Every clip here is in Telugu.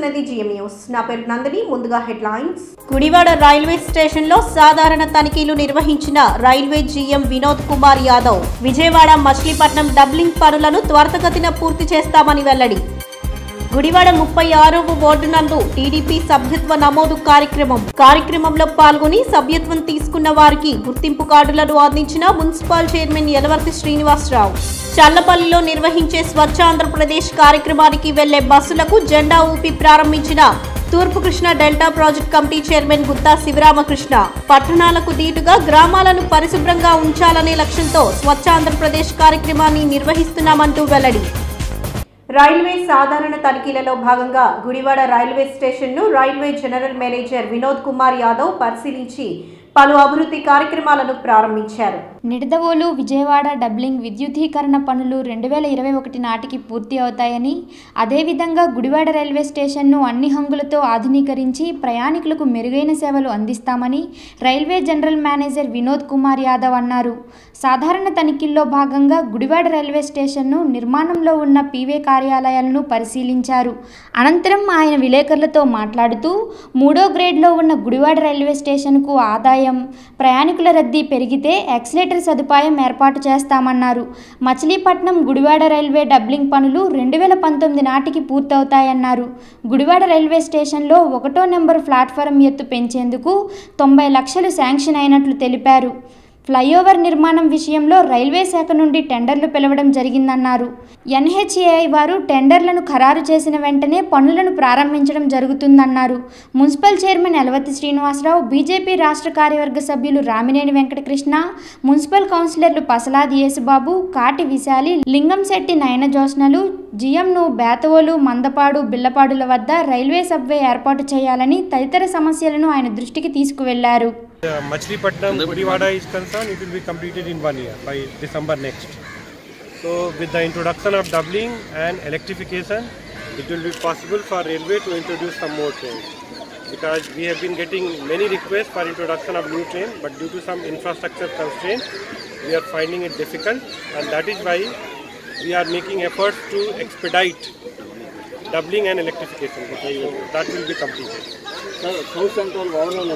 చూస్తున్నది జిఎం న్యూస్. నా పేరు నందిని. ముందుగా హెడ్లైన్స్. గుడివాడ రైల్వే స్టేషన్ లో సాధారణ తనిఖీలు నిర్వహించిన railway GM Vinod Kumar Yadav. Vijayawada Machilipatnam doubling పనులను త్వరితగతిన పూర్తి చేస్తామని వెల్లడి. గుడివాడ 36వ వార్డు నందు టీడీపీ సభ్యత్వ నమోదు కార్యక్రమంలో పాల్గొని సభ్యత్వం తీసుకున్న వారికి గుర్తింపు కార్డులను అందించిన మున్సిపల్ చైర్మన్ యలవర్తి శ్రీనివాసరావు. చల్లపల్లిలో నిర్వహించే స్వచ్ఛ ఆంధ్రప్రదేశ్ కార్యక్రమానికి వెళ్లే బస్సులకు జెండా ఊపి ప్రారంభించిన తూర్పు Krishna delta project committee chairman Gutta Sivaramakrishna. పట్టణాలకు దీటుగా గ్రామాలను పరిశుభ్రంగా ఉంచాలనే లక్ష్యంతో స్వచ్ఛ ఆంధ్రప్రదేశ్ కార్యక్రమాన్ని నిర్వహిస్తున్నామంటూ వెల్లడి. రైల్వే సాధారణ తనిఖీలలో భాగంగా గుడివాడ రైల్వే స్టేషన్ను railway general manager Vinod Kumar Yadav పరిశీలించి పలు అభివృద్ధి కార్యక్రమాలను ప్రారంభించారు. నిడదవోలు విజయవాడ డబ్లింగ్ విద్యుదీకరణ పనులు 2021 నాటికి పూర్తి అవుతాయని, అదేవిధంగా గుడివాడ రైల్వే స్టేషన్ను అన్ని హంగులతో ఆధునీకరించి ప్రయాణికులకు మెరుగైన సేవలు అందిస్తామని railway general manager Vinod Kumar Yadav అన్నారు. సాధారణ తనిఖీల్లో భాగంగా గుడివాడ రైల్వే స్టేషన్ను నిర్మాణంలో ఉన్న పీవే కార్యాలయాలను పరిశీలించారు. అనంతరం ఆయన విలేకరులతో మాట్లాడుతూ 3వ గ్రేడ్లో ఉన్న గుడివాడ రైల్వే స్టేషన్కు ఆదాయం, ప్రయాణికుల రద్దీ పెరిగితే ఎక్సలేటర్ సదుపాయం ఏర్పాటు చేస్తామన్నారు. మచిలీపట్నం గుడివాడ రైల్వే డబ్లింగ్ పనులు 2019 నాటికి పూర్తవుతాయన్నారు. గుడివాడ రైల్వే స్టేషన్లో 1వ నెంబర్ ప్లాట్ఫారం ఎత్తు పెంచేందుకు 90 లక్షలు శాంక్షన్ అయినట్లు తెలిపారు. ఫ్లైఓవర్ నిర్మాణం విషయంలో రైల్వే శాఖ నుండి టెండర్లు పిలవడం జరిగిందన్నారు. ఎన్హెచ్ఏఐ వారు టెండర్లను ఖరారు చేసిన వెంటనే పనులను ప్రారంభించడం జరుగుతుందన్నారు. Municipal chairman Yalavarthi Srinivasarao, BJP రాష్ట్ర కార్యవర్గ సభ్యులు రామినేని వెంకటకృష్ణ, మున్సిపల్ కౌన్సిలర్లు పసలాది యేసుబాబు, కాటి విశాలి, లింగంశెట్టి నయనజోష్నలు, జిఎంను బేతవోలు, మందపాడు, బిల్లపాడుల వద్ద రైల్వే సబ్వే ఏర్పాటు చేయాలని తదితర సమస్యలను ఆయన దృష్టికి తీసుకువెళ్లారు. Machilipatnam Gudivada is concerned, it will be completed in 1 year by December next. So with the introduction of doubling and electrification, it will be possible for railway to introduce some more trains, because we have been getting many requests for introduction of new train, but due to some infrastructure constraints we are finding it difficult, and that is why we are making efforts to expedite doubling and electrification. That will be completed. South Central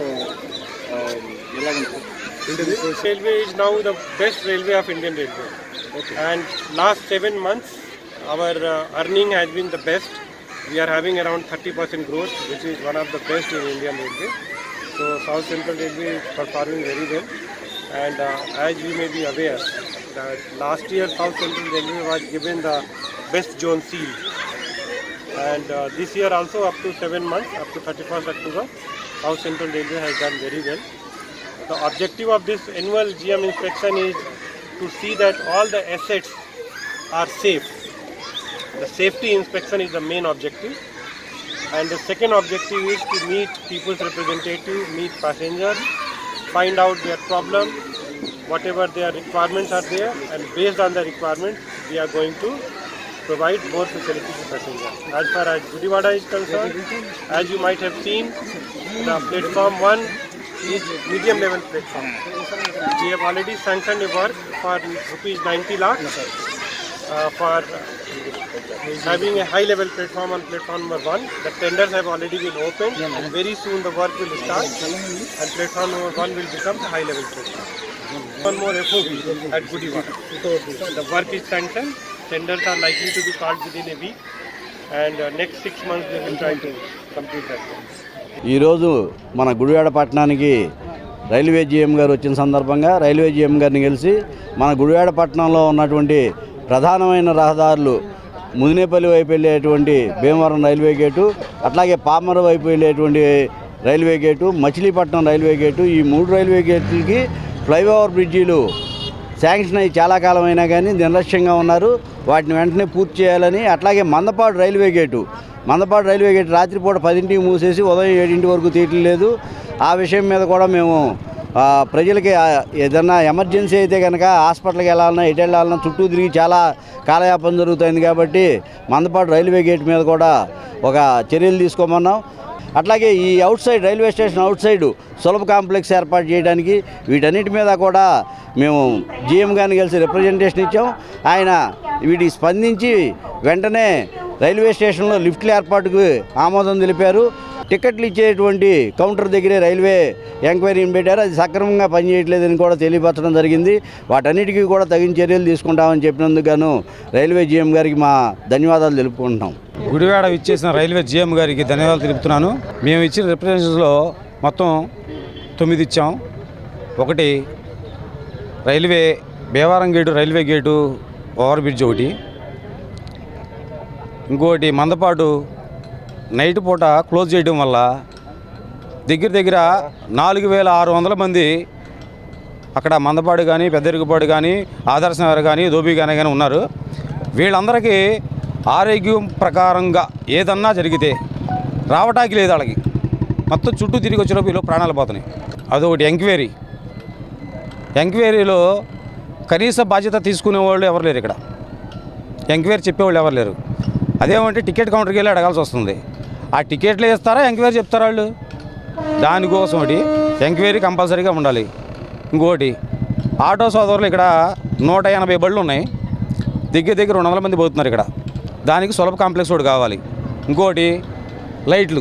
Railway is now the best railway of Indian Railway. Okay. And last 7 months our earning has been the best. We are having around 30% growth, which is one of the best in Indian Railway. So South Central Railway is performing very well. And as you may be aware, that last year South Central Railway was given the best zone seal. And this year also, up to 7 months, up to 31st October, South Central Railway has done very well. The objective of this annual GM inspection is to see that all the assets are safe. The safety inspection is the main objective. And the second objective is to meet people's representatives, meet passengers, find out their problem, whatever their requirements are there, and based on the requirements, we are going to provide more facilities to passengers. As far as Gudivada is concerned, as you might have seen, the platform 1 is medium level platform. We have already sanctioned a work for rupees 90 lakh for having a high level platform on platform number 1. The tenders have already been opened, and very soon the work will start, and platform number 1 will become the high level platform. One more FOB at Gudivada. The work is sanctioned. Tenders are likely to be called within a week, and next 6 months they will try to complete that work. ఈరోజు మన గుడివాడ పట్టణానికి రైల్వే జీఎం గారు వచ్చిన సందర్భంగా రైల్వే జీఎం గారిని కలిసి మన గుడివాడ పట్టణంలో ఉన్నటువంటి ప్రధానమైన రహదారులు ముదినేపల్లి వైపు వెళ్ళేటువంటి భీమవరం రైల్వే గేటు, అట్లాగే పామర వైపు వెళ్ళేటువంటి railway gate, Machilipatnam railway gate, ఈ 3 రైల్వే గేట్లకి ఫ్లైఓవర్ బ్రిడ్జీలు శాంక్షన్ అయ్యి చాలా కాలం అయినా కానీ నిర్లక్ష్యంగా ఉన్నారు. వాటిని వెంటనే పూర్తి చేయాలని, అట్లాగే మందపాడు రైల్వే గేటు రాత్రిపూట 10ంటికి మూసేసి ఉదయం 7 వరకు తీయట్లేదు. ఆ విషయం మీద కూడా మేము ప్రజలకి ఏదన్నా ఎమర్జెన్సీ అయితే కనుక హాస్పిటల్కి వెళ్ళాలన్నా, ఎటు వెళ్ళాలన్నా చుట్టూ తిరిగి చాలా కాలయాపన జరుగుతుంది. కాబట్టి మందపాడు రైల్వే గేట్ మీద కూడా ఒక చర్యలు తీసుకోమన్నాం. అట్లాగే ఈ outside railway station outside Sulabh complex ఏర్పాటు చేయడానికి వీటన్నిటి మీద కూడా మేము జీఎం గారిని కలిసి రిప్రజెంటేషన్ ఇచ్చాం. ఆయన వీటికి స్పందించి వెంటనే రైల్వే స్టేషన్లో లిఫ్ట్ల ఏర్పాటుకు ఆమోదం తెలిపారు. టికెట్లు ఇచ్చేటువంటి కౌంటర్ దగ్గరే రైల్వే ఎంక్వైరీని పెట్టారు. అది సక్రమంగా పనిచేయట్లేదని కూడా తెలియపరచడం జరిగింది. వాటన్నిటికీ కూడా తగిన చర్యలు తీసుకుంటామని చెప్పినందుకు గాను రైల్వే జీఎం గారికి మా ధన్యవాదాలు తెలుపుకుంటున్నాం. గుడివాడ ఇచ్చేసిన రైల్వే జీఎం గారికి ధన్యవాదాలు తెలుపుతున్నాను. మేము ఇచ్చిన రిప్రజెంటేషన్స్లో మొత్తం 9 ఇచ్చాం. ఒకటి railway Bhimavaram gate, railway gate over bridge ఒకటి, ఇంకోటి మందపాటు నైట్ పూట క్లోజ్ చేయడం వల్ల దగ్గర 4600 మంది అక్కడ మందపాడు కానీ, పెద్దరికపాడు కానీ, ఆదర్శ నగర్ కానీ, దోబిగానే కానీ ఉన్నారు. వీళ్ళందరికీ ఆరోగ్యం ప్రకారంగా ఏదన్నా జరిగితే రావటానికి లేదు. వాళ్ళకి మొత్తం చుట్టూ తిరిగి వచ్చేలోపు వీళ్ళు ప్రాణాలు పోతున్నాయి. అదొకటి ఎంక్వైరీలో కనీస బాధ్యత తీసుకునే వాళ్ళు ఎవరు లేరు. ఇక్కడ ఎంక్వైరీ చెప్పేవాళ్ళు ఎవరు లేరు. అదేమంటే టికెట్ కౌంటర్కి వెళ్ళి అడగాల్సి వస్తుంది. ఆ టికెట్లు ఇస్తారా, ఎంక్వైరీ చెప్తారా వాళ్ళు? దానికోసం ఒకటి ఎంక్వైరీ కంపల్సరీగా ఉండాలి. ఇంకోటి ఆటో సోదరులు ఇక్కడ 180 బళ్ళు ఉన్నాయి. దగ్గర 200 మంది పోతున్నారు ఇక్కడ. దానికి సులభ కాంప్లెక్స్ ఒకటి కావాలి. ఇంకోటి లైట్లు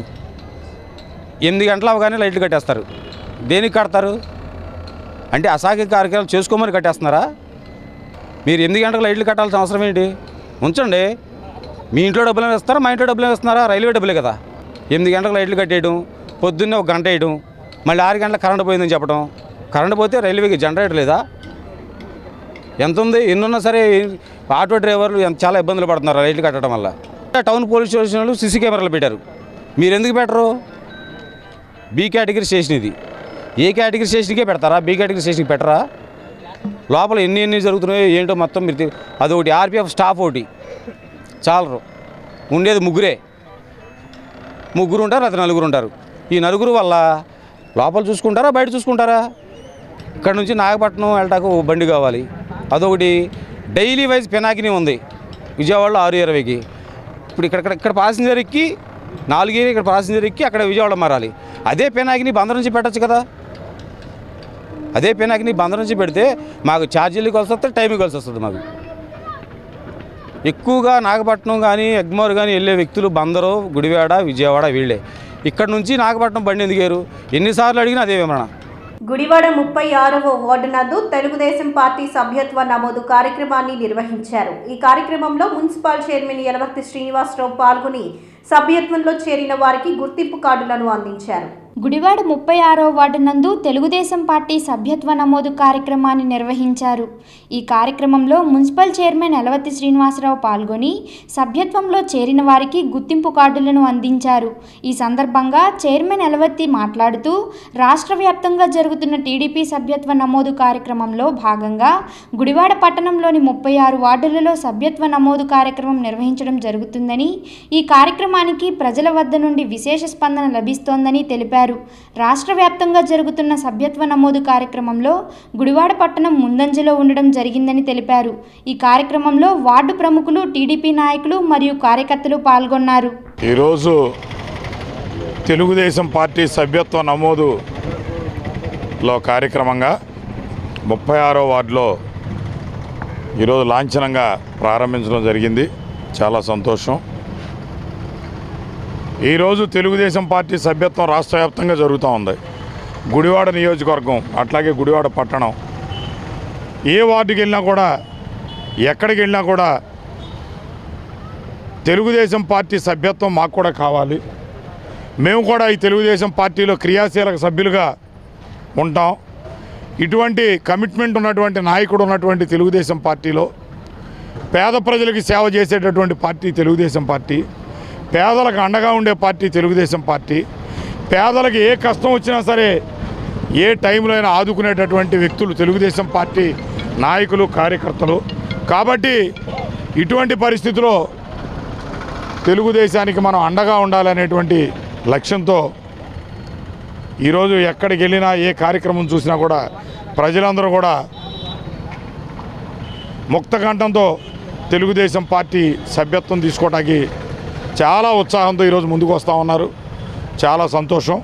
8 గంటలు అవగానే లైట్లు కట్టేస్తారు. దేనికి కడతారు అంటే అసాంఘిక కార్యక్రమాలు చేసుకోమని కట్టేస్తున్నారా? మీరు 8 గంటలకు లైట్లు కట్టాల్సిన అవసరం ఏంటి? ఉంచండి. మీ ఇంట్లో డబ్బులు వేస్తారా, మా ఇంట్లో డబ్బులు వేస్తున్నారా? రైల్వే డబ్బులే కదా. 8 గంటలకు లైట్లు కట్టేయడం, పొద్దున్నే 1 గంట వేయడం, మళ్ళీ 6 గంటలకు కరెంటు పోయిందని చెప్పడం. కరెంటు పోతే రైల్వేకి జనరేటర్ లేదా? ఎంత ఉంది? ఎన్నున్నా సరే ఆటో డ్రైవర్లు చాలా ఇబ్బందులు పడుతున్నారు రైట్లు కట్టడం వల్ల. టౌన్ పోలీస్ స్టేషన్లు సీసీ కెమెరాలు పెట్టారు. మీరు ఎందుకు పెట్టరు? బి కేటగిరీ స్టేషన్ ఇది. ఏ కేటగిరీ స్టేషన్కే పెడతారా? బి కేటగిరీ స్టేషన్కి పెట్టరా? లోపల ఎన్ని జరుగుతున్నాయో ఏంటో మొత్తం మీరు. అదొకటి ఆర్పిఎఫ్ స్టాఫ్ ఒకటి చాలరు. ఉండేది ముగ్గురు ఉంటారు, అది 4 ఉంటారు. ఈ 4 వల్ల లోపల చూసుకుంటారా, బయట చూసుకుంటారా? ఇక్కడ నుంచి నాగపట్నం వెళ్ళటానికి బండి కావాలి. అదొకటి డైలీ వైజ్ పెనాకిని ఉంది విజయవాడలో 6:20కి. ఇప్పుడు ఇక్కడ ప్యాసింజర్ ఎక్కి 4 ఇక్కడ ప్యాసింజర్ ఎక్కి అక్కడ విజయవాడ మారాలి. అదే పెనాకిని బందర్ నుంచి పెట్టచ్చు కదా. అదే పెనాకిని బందర్ నుంచి పెడితే మాకు ఛార్జీలు కలిసి వస్తుంది, టైంకి కలిసి వస్తుంది. మాకు ఎక్కువగా నాగపట్నం కానీ ఎగ్మోర్ కానీ వెళ్ళే వ్యక్తులు బందరు, గుడివాడ, విజయవాడ వీళ్ళే. ఇక్కడ నుంచి నాగపట్నం బండి ఎందుకేరు? ఎన్నిసార్లు అడిగినా అదే విమరణ. గుడివాడ 36వ వార్డు నందు తెలుగుదేశం పార్టీ సభ్యత్వ నమోదు కార్యక్రమాన్ని నిర్వహించారు. ఈ కార్యక్రమంలో మున్సిపల్ చైర్మన్ యలవర్తి శ్రీనివాసరావు పాల్గొని సభ్యత్వంలో చేరిన వారికి గుర్తింపు కార్డులను అందించారు. గుడివాడ 36వ వార్డు నందు తెలుగుదేశం పార్టీ సభ్యత్వ నమోదు కార్యక్రమాన్ని నిర్వహించారు. ఈ కార్యక్రమంలో మున్సిపల్ చైర్మన్ యలవర్తి శ్రీనివాసరావు పాల్గొని సభ్యత్వంలో చేరిన వారికి గుర్తింపు కార్డులను అందించారు. ఈ సందర్భంగా చైర్మన్ యలవర్తి మాట్లాడుతూ రాష్ట్ర వ్యాప్తంగా జరుగుతున్న టీడీపీ సభ్యత్వ నమోదు కార్యక్రమంలో భాగంగా గుడివాడ పట్టణంలోని 36 వార్డులలో సభ్యత్వ నమోదు కార్యక్రమం నిర్వహించడం జరుగుతుందని, ఈ కార్యక్రమానికి ప్రజల వద్ద నుండి విశేష స్పందన లభిస్తోందని తెలిపారు. రాష్ట్ర వ్యాప్తంగా జరుగుతున్న సభ్యత్వ నమోదు కార్యక్రమంలో గుడివాడ పట్టణం ముందంజలో ఉండడం జరిగిందని తెలిపారు. ఈ కార్యక్రమంలో వార్డు ప్రముఖులు, టీడీపీ నాయకులు మరియు కార్యకర్తలు పాల్గొన్నారు. ఈరోజు తెలుగుదేశం పార్టీ సభ్యత్వ నమోదులో కార్యక్రమంగా 36వ వార్డులో ఈరోజు లాంఛనంగా ప్రారంభించడం జరిగింది. చాలా సంతోషం. ఈరోజు తెలుగుదేశం పార్టీ సభ్యత్వం రాష్ట్ర వ్యాప్తంగా జరుగుతూ ఉంది. గుడివాడ నియోజకవర్గం అట్లాగే గుడివాడ పట్టణం ఏ వార్డుకి వెళ్ళినా కూడా, ఎక్కడికి వెళ్ళినా కూడా తెలుగుదేశం పార్టీ సభ్యత్వం మాకు కూడా కావాలి. మేము కూడా ఈ తెలుగుదేశం పార్టీలో క్రియాశీలక సభ్యులుగా ఉంటాం. ఇటువంటి కమిట్మెంట్ ఉన్నటువంటి నాయకుడు ఉన్నటువంటి తెలుగుదేశం పార్టీలో పేద ప్రజలకి సేవ చేసేటటువంటి పార్టీ తెలుగుదేశం పార్టీ, పేదలకు అండగా ఉండే పార్టీ తెలుగుదేశం పార్టీ, పేదలకు ఏ కష్టం వచ్చినా సరే ఏ టైంలో అయినా ఆదుకునేటటువంటి వ్యక్తులు తెలుగుదేశం పార్టీ నాయకులు, కార్యకర్తలు. కాబట్టి ఇటువంటి పరిస్థితిలో తెలుగుదేశానికి మనం అండగా ఉండాలనేటువంటి లక్ష్యంతో ఈరోజు ఎక్కడికి వెళ్ళినా, ఏ కార్యక్రమం చూసినా కూడా ప్రజలందరూ కూడా ముక్తకంఠంతో తెలుగుదేశం పార్టీ సభ్యత్వం తీసుకోవడానికి చాలా ఉత్సాహంతో ఈరోజు ముందుకు వస్తూ ఉన్నారు. చాలా సంతోషం.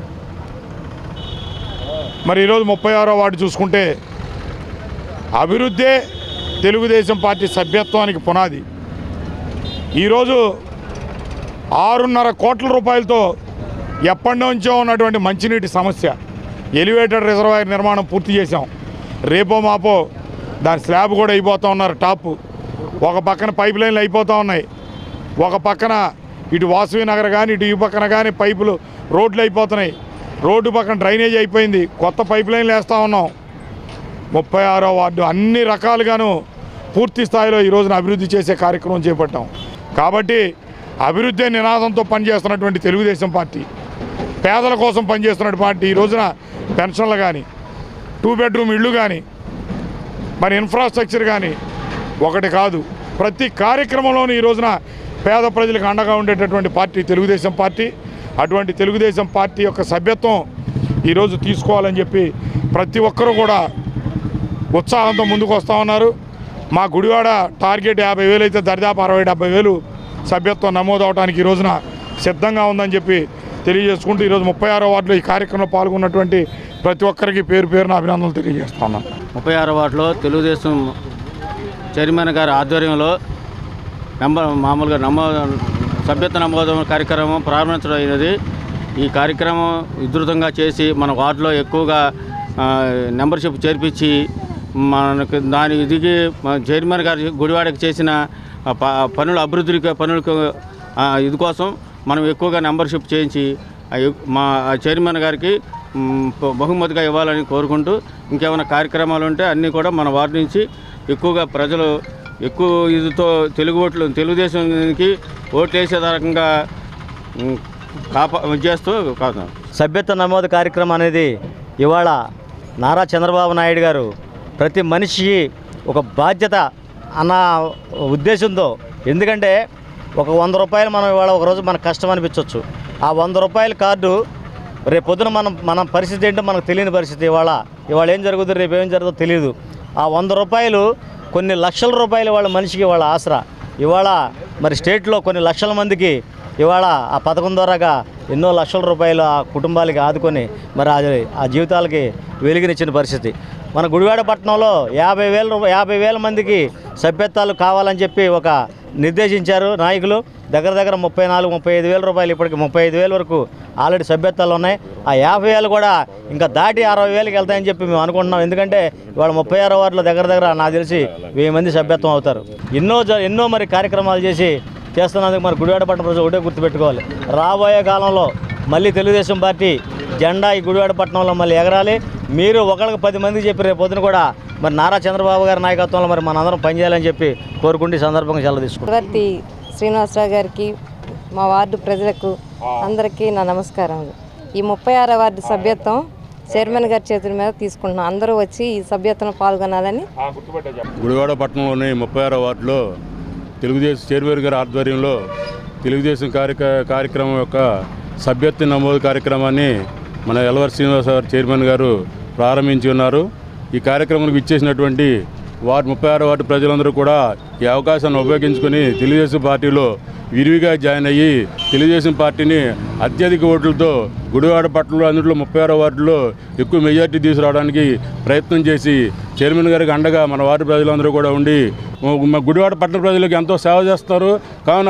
మరి ఈరోజు 36వ వార్డు చూసుకుంటే అభివృద్ధే తెలుగుదేశం పార్టీ సభ్యత్వానికి పునాది. ఈరోజు 6.5 కోట్ల రూపాయలతో ఎప్పటి నుంచో ఉన్నటువంటి మంచినీటి సమస్య, ఎలివేటెడ్ రిజర్వాయర్ నిర్మాణం పూర్తి చేశాం. రేపో మాపో దాని స్లాబ్ కూడా అయిపోతూ ఉన్నారు. టాపు ఒక పక్కన పైప్ లైన్లు అయిపోతూ ఉన్నాయి, ఒక పక్కన ఇటు వాసవి నగర్ కానీ ఇటు ఈ పక్కన కానీ పైపులు రోడ్లు అయిపోతున్నాయి. రోడ్డు పక్కన డ్రైనేజ్ అయిపోయింది, కొత్త పైప్ లైన్లు వేస్తూ ఉన్నాం. 36వ వార్డు అన్ని రకాలుగాను పూర్తి స్థాయిలో ఈ రోజున అభివృద్ధి చేసే కార్యక్రమం చేపట్టాం. కాబట్టి అభివృద్ధి నినాదంతో పనిచేస్తున్నటువంటి తెలుగుదేశం పార్టీ, పేదల కోసం పనిచేస్తున్న పార్టీ ఈ రోజున పెన్షన్లు కానీ 2 బెడ్రూమ్ ఇళ్ళు కానీ మరి ఇన్ఫ్రాస్ట్రక్చర్ కానీ ఒకటి కాదు, ప్రతి కార్యక్రమంలోనూ ఈ రోజున పేద ప్రజలకు అండగా ఉండేటటువంటి పార్టీ తెలుగుదేశం పార్టీ. అటువంటి తెలుగుదేశం పార్టీ యొక్క సభ్యత్వం ఈరోజు తీసుకోవాలని చెప్పి ప్రతి ఒక్కరూ కూడా ఉత్సాహంతో ముందుకు వస్తూ ఉన్నారు. మా గుడివాడ టార్గెట్ 50,000 అయితే దరిదాపు 60-70,000 సభ్యత్వం నమోదు అవడానికి ఈ రోజున సిద్ధంగా ఉందని చెప్పి తెలియజేసుకుంటూ ఈరోజు 36వ వార్డులో ఈ కార్యక్రమంలో పాల్గొన్నటువంటి ప్రతి ఒక్కరికి పేరు పేరున అభినందనలు తెలియజేస్తా ఉన్నాను. 36వ వార్డులో తెలుగుదేశం చైర్మన్ గారి ఆధ్వర్యంలో మామూలుగా సభ్యత్వ నమోదు కార్యక్రమం ప్రారంభించడం అయినది. ఈ కార్యక్రమం విస్తృతంగా చేసి మన వార్డులో ఎక్కువగా మెంబర్షిప్ చేర్పించి మనకు దాని ఇదికి చైర్మన్ గారు గుడివాడకి చేసిన పనుల పనులకు ఇది కోసం మనం ఎక్కువగా మెంబర్షిప్ చేయించి మా చైర్మన్ గారికి బహుమతిగా ఇవ్వాలని కోరుకుంటూ, ఇంకేమైనా కార్యక్రమాలు ఉంటే అన్నీ కూడా మన వార్డు నుంచి ఎక్కువగా ప్రజలు ఎక్కువ ఇదితో తెలుగుదేశానికి ఓట్లు వేసే రకంగా చేస్తూ కాదు. సభ్యత్వ నమోదు కార్యక్రమం అనేది ఇవాళ నారా చంద్రబాబు నాయుడు గారు ప్రతి మనిషికి ఒక బాధ్యత అన్న ఉద్దేశంతో, ఎందుకంటే ఒక 100 రూపాయలు మనం ఇవాళ ఒకరోజు మనకు కష్టం అనిపించవచ్చు. ఆ 100 రూపాయల కార్డు రేపు పొద్దున మన పరిస్థితి ఏంటో మనకు తెలియని పరిస్థితి. ఇవాళ ఏం జరుగుతుందో రేపు ఏం జరుగుతుందో తెలియదు. ఆ 100 రూపాయలు కొన్ని లక్షల రూపాయలు వాళ్ళ మనిషికి వాళ్ళ ఆసరా. ఇవాళ మరి స్టేట్లో కొన్ని లక్షల మందికి ఇవాళ ఆ పథకం ద్వారాగా ఎన్నో లక్షల రూపాయలు ఆ కుటుంబాలకి ఆదుకొని మరి ఆ జీవితాలకి వెలుగునిచ్చిన పరిస్థితి. మన గుడివాడ పట్టణంలో 50,000 మందికి సభ్యత్వాలు కావాలని చెప్పి ఒక నిర్దేశించారు నాయకులు. దగ్గర 34-35,000 రూపాయలు, ఇప్పటికి 35,000 వరకు ఆల్రెడీ సభ్యత్వాలు ఉన్నాయి. ఆ 50,000 కూడా ఇంకా దాటి 60,000కి వెళ్తాయని చెప్పి మేము అనుకుంటున్నాం. ఎందుకంటే ఇవాళ 36వ వార్డులో దగ్గర నాకు తెలిసి 1000 మంది సభ్యత్వం అవుతారు. ఎన్నో మరి కార్యక్రమాలు చేస్తున్నందుకు మరి గుడివాడ పట్టణ ప్రజలు ఒకటే గుర్తుపెట్టుకోవాలి, రాబోయే కాలంలో మళ్ళీ తెలుగుదేశం పార్టీ జెండా ఈ గుడివాడ పట్టణంలో మళ్ళీ ఎగరాలి. మీరు ఒకళ్ళకి 10 మందికి చెప్పి రేపు పొద్దున కూడా మరి నారా చంద్రబాబు గారి నాయకత్వంలో మరి మనందరం పనిచేయాలని చెప్పి కోరుకుంటే ఈ సందర్భంగా సెలవు తీసుకుంటాం. శ్రీనివాసరావు గారికి, మా వార్డు ప్రజలకు అందరికీ నా నమస్కారములు. ఈ 36వ వార్డు సభ్యత్వం చైర్మన్ గారి చేతుల మీద తీసుకుంటున్నాం. అందరూ వచ్చి ఈ సభ్యత్వంలో పాల్గొనాలని. గుడివాడ పట్టణంలోని 36వ వార్డులో తెలుగుదేశం చైర్మన్ గారి ఆధ్వర్యంలో తెలుగుదేశం కార్యక్రమం యొక్క సభ్యత్వ నమోదు కార్యక్రమాన్ని మన ఎల్వర్ శ్రీనివాసరావు చైర్మన్ గారు ప్రారంభించి ఉన్నారు. ఈ కార్యక్రమానికి ఇచ్చేసినటువంటి 36వ వార్డు ప్రజలందరూ కూడా ఈ అవకాశాన్ని ఉపయోగించుకొని తెలుగుదేశం పార్టీలో విరివిగా జాయిన్ అయ్యి తెలుగుదేశం పార్టీని అత్యధిక ఓట్లతో గుడివాడ పట్టణంలో అందులో 36వ వార్డులో ఎక్కువ మెజార్టీ తీసుకురావడానికి ప్రయత్నం చేసి చైర్మన్ గారికి అండగా మన వార్డు ప్రజలందరూ కూడా ఉండి గుడివాడ పట్టణ ప్రజలకు ఎంతో సేవ చేస్తారు. కావున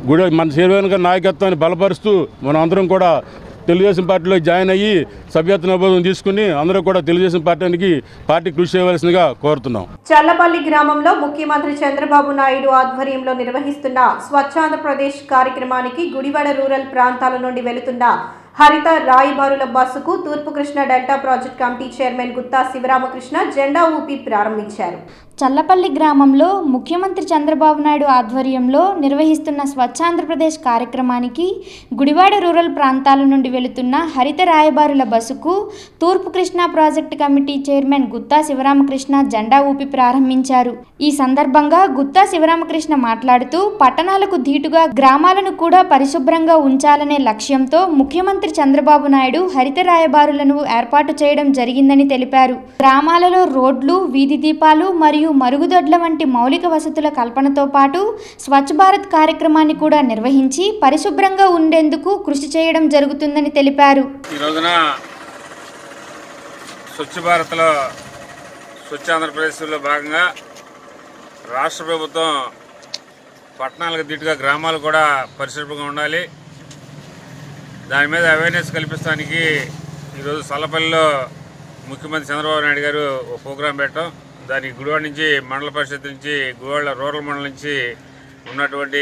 మన చైర్మన్ గారి నాయకత్వాన్ని బలపరుస్తూ మనం అందరం కూడా తెలుగుదేశం పార్టీలో జాయిన్ అయ్యి సభ్యత్వ నమోదు తీసుకుని అందరూ కూడా తెలుగుదేశం పార్టీ కృషి చేయవలసిందిగా కోరుతున్నాం. చల్లపల్లి గ్రామంలో ముఖ్యమంత్రి చంద్రబాబు నాయుడు ఆధ్వర్యంలో నిర్వహిస్తున్న స్వచ్ఛాంధ్రప్రదేశ్ కార్యక్రమానికి గుడివాడ రూరల్ ప్రాంతాల నుండి వెళుతున్న హరిత రాయబారుల బస్సుకు తూర్పు Krishna delta project committee chairman Gutta Sivaramakrishna జెండా ఊపి ప్రారంభించారు. చల్లపల్లి గ్రామంలో ముఖ్యమంత్రి చంద్రబాబు నాయుడు ఆధ్వర్యంలో నిర్వహిస్తున్న స్వచ్ఛాంధ్రప్రదేశ్ కార్యక్రమానికి గుడివాడ రూరల్ ప్రాంతాల నుండి వెళుతున్న హరిత రాయబారుల బస్సుకు తూర్పు Krishna project committee chairman Gutta Sivaramakrishna జెండా ఊపి ప్రారంభించారు. ఈ సందర్భంగా గుత్తా శివరామకృష్ణ మాట్లాడుతూ పట్టణాలకు ధీటుగా గ్రామాలను కూడా పరిశుభ్రంగా ఉంచాలనే లక్ష్యంతో ముఖ్యమంత్రి చంద్రబాబు నాయుడు హరిత రాయబారులను ఏర్పాటు చేయడం జరిగిందని తెలిపారు. గ్రామాలలో రోడ్లు, వీధి దీపాలు మరియు మరుగుదొడ్ల వంటి మౌలిక వసతుల కల్పనతో పాటు స్వచ్ఛ భారత్ కార్యక్రమాన్ని కూడా నిర్వహించి పరిశుభ్రంగా ఉండేందుకు కృషి చేయడం జరుగుతుందని తెలిపారు. ఈ రోజున స్వచ్ఛ భారత్లో స్వచ్ఛ ఆంధ్రప్రదేశ్లో భాగంగా రాష్ట్ర ప్రభుత్వం పట్టణాలకు దిట్టుగా గ్రామాలు కూడా పరిశుభ్రంగా ఉండాలి. దాని మీద అవేర్నెస్ కల్పించడానికి ఈరోజు సల్లపల్లిలో ముఖ్యమంత్రి చంద్రబాబు నాయుడు గారు ఒక ప్రోగ్రాం పెట్టాం. దానికి గుడివాడ నుంచి మండల పరిషత్ నుంచి గుడివాడ రూరల్ మండలం నుంచి ఉన్నటువంటి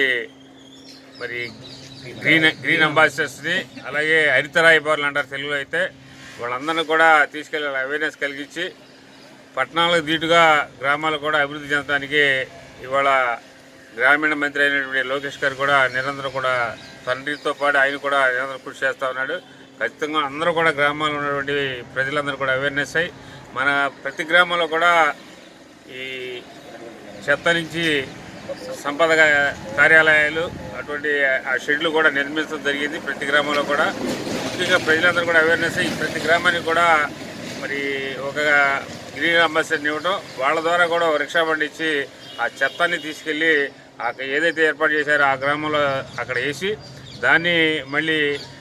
మరి గ్రీన్ అంబాసిడర్స్ని, అలాగే హరిత రాయబారులు అంటారు తెలుగులో అయితే, వాళ్ళందరినీ కూడా తీసుకెళ్ళి అవేర్నెస్ కలిగించి పట్టణాలకు దీటుగా గ్రామాలు కూడా అభివృద్ధి చెందడానికి ఇవాళ గ్రామీణ మంత్రి అయినటువంటి లోకేష్ గారు కూడా నిరంతరం కూడా తండ్రితో పాటు ఆయన కూడా నిరంతరం కృషి చేస్తూ ఉన్నాడు. ఖచ్చితంగా అందరూ కూడా గ్రామాల్లో ఉన్నటువంటి ప్రజలందరూ కూడా అవేర్నెస్ అయ్యి మన ప్రతి గ్రామంలో కూడా ఈ చెత్త నుంచి సంపద కార్యాలయాలు అటువంటి ఆ షెడ్లు కూడా నిర్మించడం జరిగింది. ప్రతి గ్రామంలో కూడా ముఖ్యంగా ప్రజలందరూ కూడా అవేర్నెస్ అయ్యి ప్రతి గ్రామానికి కూడా మరి ఒక గ్రీన్ అంబాసిడర్ని ఇవ్వడం, వాళ్ళ ద్వారా కూడా ఒక రిక్షా బండి ఇచ్చి ఆ చెత్తని తీసుకెళ్ళి ఏదైతే ఏర్పాటు చేశారో ఆ గ్రామంలో అక్కడ వేసి దాన్ని మళ్ళీ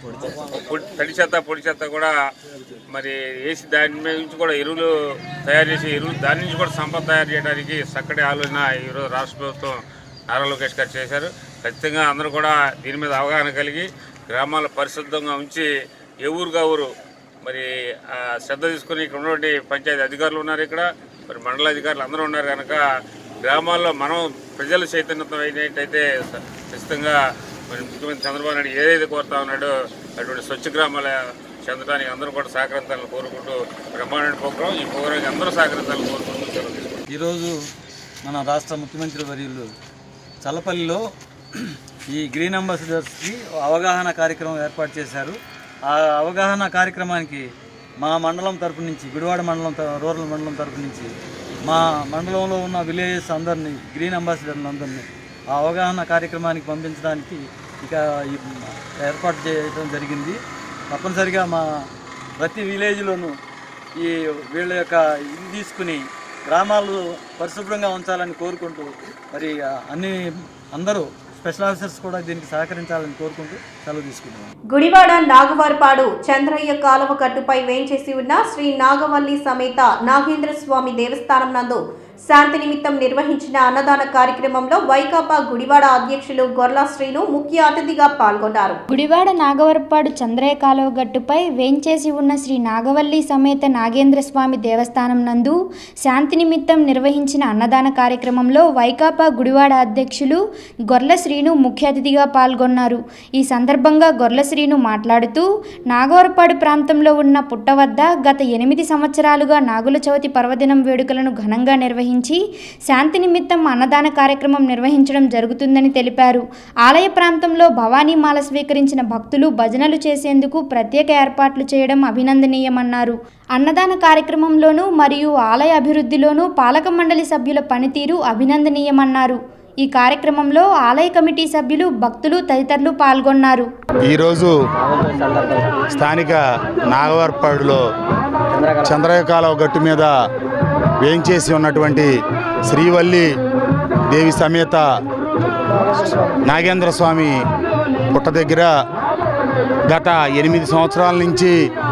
తడి చెత్త పొడి చెత్త కూడా మరి వేసి దాని మీద నుంచి కూడా ఎరువులు తయారు చేసి దాని నుంచి కూడా సంపద తయారు చేయడానికి చక్కటి ఆలోచన ఈరోజు రాష్ట్ర ప్రభుత్వం నారా లోకేష్ గారు చేశారు. ఖచ్చితంగా అందరూ కూడా దీని మీద అవగాహన కలిగి గ్రామాల పరిశుద్ధంగా ఉంచి ఏ ఊరుగా ఊరు మరి శ్రద్ధ తీసుకుని ఇక్కడ ఉన్నటువంటి పంచాయతీ అధికారులు ఉన్నారు, ఇక్కడ మరి మండల అధికారులు అందరూ ఉన్నారు కనుక గ్రామాల్లో మనం ప్రజలు చైతన్యతం అయినట్టయితే ఖచ్చితంగా మరి ముఖ్యమంత్రి చంద్రబాబు నాయుడు ఏదైతే కోరుతా ఉన్నాడో అటువంటి స్వచ్ఛ గ్రామాల చెందడానికి అందరూ కూడా సహకరించాలని కోరుకుంటూ బ్రహ్మాండ ప్రోగ్రాం ఈ ప్రోగ్రాంకి అందరూ సహకరించాలని కోరుకుంటూ ఈరోజు మన రాష్ట్ర ముఖ్యమంత్రి వర్యులు చల్లపల్లిలో ఈ గ్రీన్ అంబాసిడర్స్కి అవగాహన కార్యక్రమం ఏర్పాటు చేశారు. ఆ అవగాహన కార్యక్రమానికి మా మండలం తరపు నుంచి, గుడివాడ మండలం రూరల్ మండలం తరపు నుంచి మా మండలంలో ఉన్న విలేజెస్ అందరినీ, గ్రీన్ అంబాసిడర్లు అందరినీ ఆ అవగాహన కార్యక్రమానికి పంపించడానికి ఇక ఏర్పాటు చేయడం జరిగింది. తప్పనిసరిగా మా ప్రతి విలేజ్లోనూ ఈ వీళ్ళ యొక్క ఇది తీసుకుని గ్రామాలు పరిశుభ్రంగా ఉంచాలని కోరుకుంటూ మరి అందరూ స్పెషల్ ఆఫీసర్స్ కూడా దీనికి సహకరించాలని కోరుకుంటూ సెలవు తీసుకుంటున్నాం. గుడివాడ నాగవారపాడు చంద్రయ్య కాలువ కట్టుపై వేంచేసి ఉన్న శ్రీ నాగవల్లి సమేత నాగేంద్ర స్వామి దేవస్థానం నందు శాంతి నిమిత్తం నిర్వహించిన అన్నదాన కార్యక్రమంలో వైకాపా గుడివాడ అధ్యక్షులు గొర్లా శ్రీను ముఖ్య అతిథిగా పాల్గొన్నారు. గుడివాడ నాగవరపాడు చంద్రయ్య కాలువ గట్టుపై వేంచేసి ఉన్న శ్రీ నాగవల్లి సమేత నాగేంద్ర స్వామి దేవస్థానం నందు శాంతి నిమిత్తం నిర్వహించిన అన్నదాన కార్యక్రమంలో వైకాపా గుడివాడ అధ్యక్షులు గొర్ల శ్రీను ముఖ్య అతిథిగా పాల్గొన్నారు. ఈ సందర్భంగా గొర్ల శ్రీను మాట్లాడుతూ నాగవరపాడు ప్రాంతంలో ఉన్న పుట్ట వద్ద గత 8 సంవత్సరాలుగా నాగుల చవితి పర్వదినం వేడుకలను ఘనంగా నిర్వహించి శాంతి నిమిత్తం అన్నదాన కార్యక్రమం నిర్వహించడం జరుగుతుందని తెలిపారు. ఆలయ ప్రాంతంలో భవానీ మాల స్వీకరించిన భక్తులు భజనలు చేసేందుకు ప్రత్యేక ఏర్పాట్లు చేయడం అభినందనీయమన్నారు. అన్నదాన కార్యక్రమంలోనూ మరియు ఆలయ అభివృద్ధిలోనూ పాలక మండలి సభ్యుల పనితీరు అభినందనీయమన్నారు. ఈ కార్యక్రమంలో ఆలయ కమిటీ సభ్యులు, భక్తులు తదితరులు పాల్గొన్నారు. ఈరోజు స్థానిక నాగవారపాడులో చంద్రయ్య కాలువ గట్టు మీద వేంచేసి ఉన్నటువంటి శ్రీవల్లి దేవి సమేత నాగేంద్ర స్వామి పుట్ట దగ్గర గత 8 సంవత్సరాల నుంచి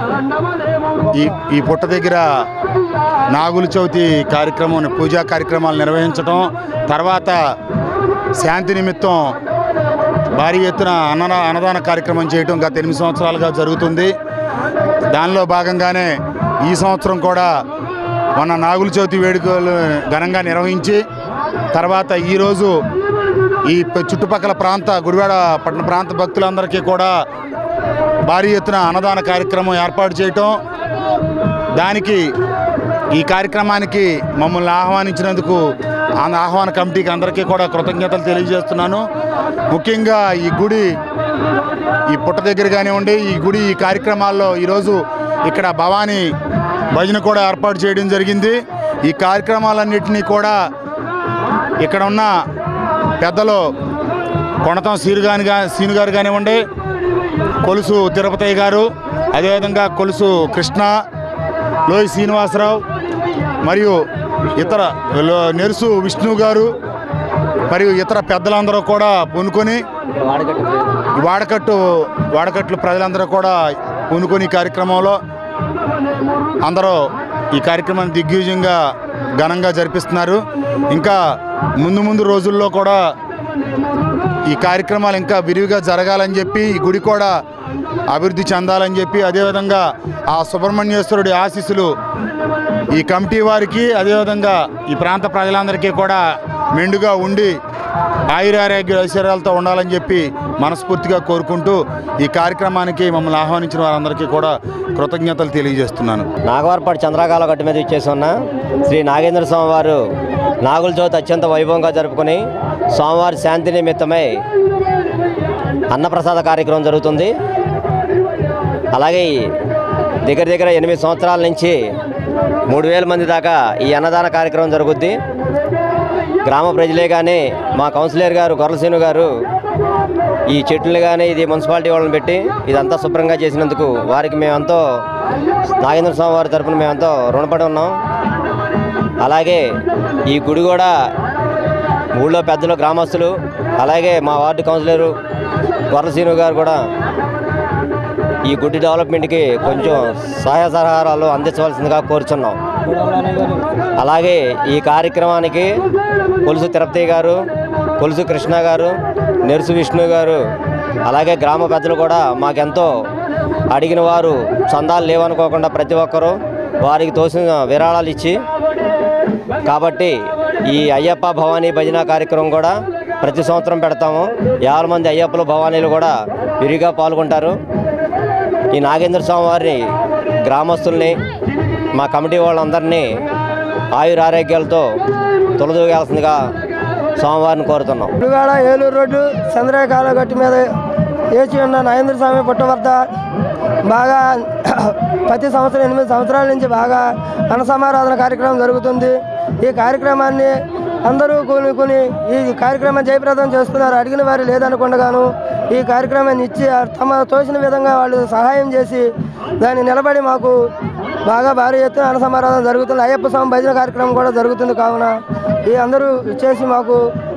ఈ పుట్ట దగ్గర నాగుల చవితి కార్యక్రమం, పూజా కార్యక్రమాలు నిర్వహించడం, తర్వాత శాంతి నిమిత్తం భారీ ఎత్తున అన్నదాన కార్యక్రమం చేయడం గత 8 సంవత్సరాలుగా జరుగుతుంది. దానిలో భాగంగానే ఈ సంవత్సరం కూడా మన నాగుల చవితి వేడుకలు ఘనంగా నిర్వహించి తర్వాత ఈరోజు ఈ చుట్టుపక్కల గుడివాడ పట్టణ ప్రాంత భక్తులందరికీ కూడా భారీ ఎత్తున అన్నదాన కార్యక్రమం ఏర్పాటు చేయటం, దానికి ఈ కార్యక్రమానికి మమ్మల్ని ఆహ్వానించినందుకు ఆహ్వాన కమిటీకి అందరికీ కూడా కృతజ్ఞతలు తెలియజేస్తున్నాను. ముఖ్యంగా ఈ పుట్ట దగ్గర కానివ్వండి, ఈ కార్యక్రమాల్లో ఈరోజు ఇక్కడ భవానీ భజన కూడా ఏర్పాటు చేయడం జరిగింది. ఈ కార్యక్రమాలన్నింటినీ కూడా ఇక్కడ ఉన్న పెద్దలు కొణతం సీను గారు కానివ్వండి, కొలుసు తిరుపతయ్య గారు, అదేవిధంగా కొలుసు కృష్ణ, లోయి శ్రీనివాసరావు మరియు ఇతర నెరుసు విష్ణు గారు మరియు ఇతర పెద్దలందరూ కూడా పూనుకొని వాడకట్లు ప్రజలందరూ కూడా పూనుకొని ఈ కార్యక్రమంలో అందరూ ఈ కార్యక్రమాన్ని దిగ్విజయంగా ఘనంగా జరిపిస్తున్నారు. ఇంకా ముందు రోజుల్లో కూడా ఈ కార్యక్రమాలు ఇంకా విరివిగా జరగాలని చెప్పి ఈ గుడి కూడా అభివృద్ధి చెందాలని చెప్పి అదేవిధంగా ఆ సుబ్రహ్మణ్యేశ్వరుడి ఆశీస్సులు ఈ కమిటీ వారికి అదేవిధంగా ఈ ప్రాంత ప్రజలందరికీ కూడా మెండుగా ఉండి ఆయురారోగ్య ఐశ్వర్యాలతో ఉండాలని చెప్పి మనస్ఫూర్తిగా కోరుకుంటూ ఈ కార్యక్రమానికి మమ్మల్ని ఆహ్వానించిన వారందరికీ కూడా కృతజ్ఞతలు తెలియజేస్తున్నాను. నాగవారపాటి చంద్రకాల గట్టు మీద ఇచ్చేసి ఉన్న శ్రీ నాగేంద్ర స్వామివారు నాగుల చవితి అత్యంత వైభవంగా జరుపుకొని స్వామివారి శాంతి నిమిత్తమై అన్నప్రసాద కార్యక్రమం జరుగుతుంది. అలాగే దగ్గర 8 సంవత్సరాల నుంచి 3000 మంది దాకా ఈ అన్నదాన కార్యక్రమం జరుగుద్ది. గ్రామ ప్రజలే కానీ మా కౌన్సిలర్ గారు గొర్రసీను గారు ఈ చెట్లు కానీ ఇది మున్సిపాలిటీ వాళ్ళని పెట్టి ఇదంతా శుభ్రంగా చేసినందుకు వారికి మేమెంతో నాగేంద్ర స్వామి వారి తరఫున మేమెంతో రుణపడి ఉన్నాం. అలాగే ఈ గుడి కూడా ఊళ్ళో పెద్దలు గ్రామస్తులు అలాగే మా వార్డు కౌన్సిలరు గొర్రసీను గారు కూడా ఈ గుడి డెవలప్మెంట్కి కొంచెం సహాయ సహకారాలు అందించవలసిందిగా కోరుచున్నాం. అలాగే ఈ కార్యక్రమానికి కొలుసు తిరుపతి గారు, కొలుసు కృష్ణ గారు, నెరుసు విష్ణు గారు అలాగే గ్రామ పెద్దలు కూడా మాకెంతో అడిగిన వారు చందాలు లేవనుకోకుండా ప్రతి ఒక్కరూ వారికి తోసిన విరాళాలు ఇచ్చి కాబట్టి ఈ అయ్యప్ప భవానీ భజన కార్యక్రమం కూడా ప్రతి సంవత్సరం పెడతాము. 50 మంది అయ్యప్పలు భవానీలు కూడా విరిగా పాల్గొంటారు. ఈ నాగేంద్ర స్వామి వారిని గ్రామస్తుల్ని మా కమిటీ వాళ్ళందరినీ ఆయురారోగ్యాలతో తొలదూగాల్సిందిగా స్వామివారిని కోరుతున్నాం. గుడివాడ ఏలూరు రోడ్డు చంద్రకాల గట్టి మీద వేచి ఉన్న నాగేంద్ర స్వామి పుట్ట వద్ద బాగా ప్రతి సంవత్సరం 8 సంవత్సరాల నుంచి బాగా అన్నసమారాధన కార్యక్రమం జరుగుతుంది. ఈ కార్యక్రమాన్ని అందరూ కూనుకొని ఈ కార్యక్రమం జయప్రదం చేస్తున్నారు. అడిగిన వారు లేదనుకుండగాను ఈ కార్యక్రమాన్ని ఇచ్చి తమ తోచిన విధంగా వాళ్ళు సహాయం చేసి దాన్ని నిలబడి మాకు బాగా భారీ ఎత్తున అన్నసమారాధన జరుగుతుంది. అయ్యప్ప స్వామి భజన కార్యక్రమం కూడా జరుగుతుంది. కావున ఈ అందరూ ఇచ్చేసి మాకు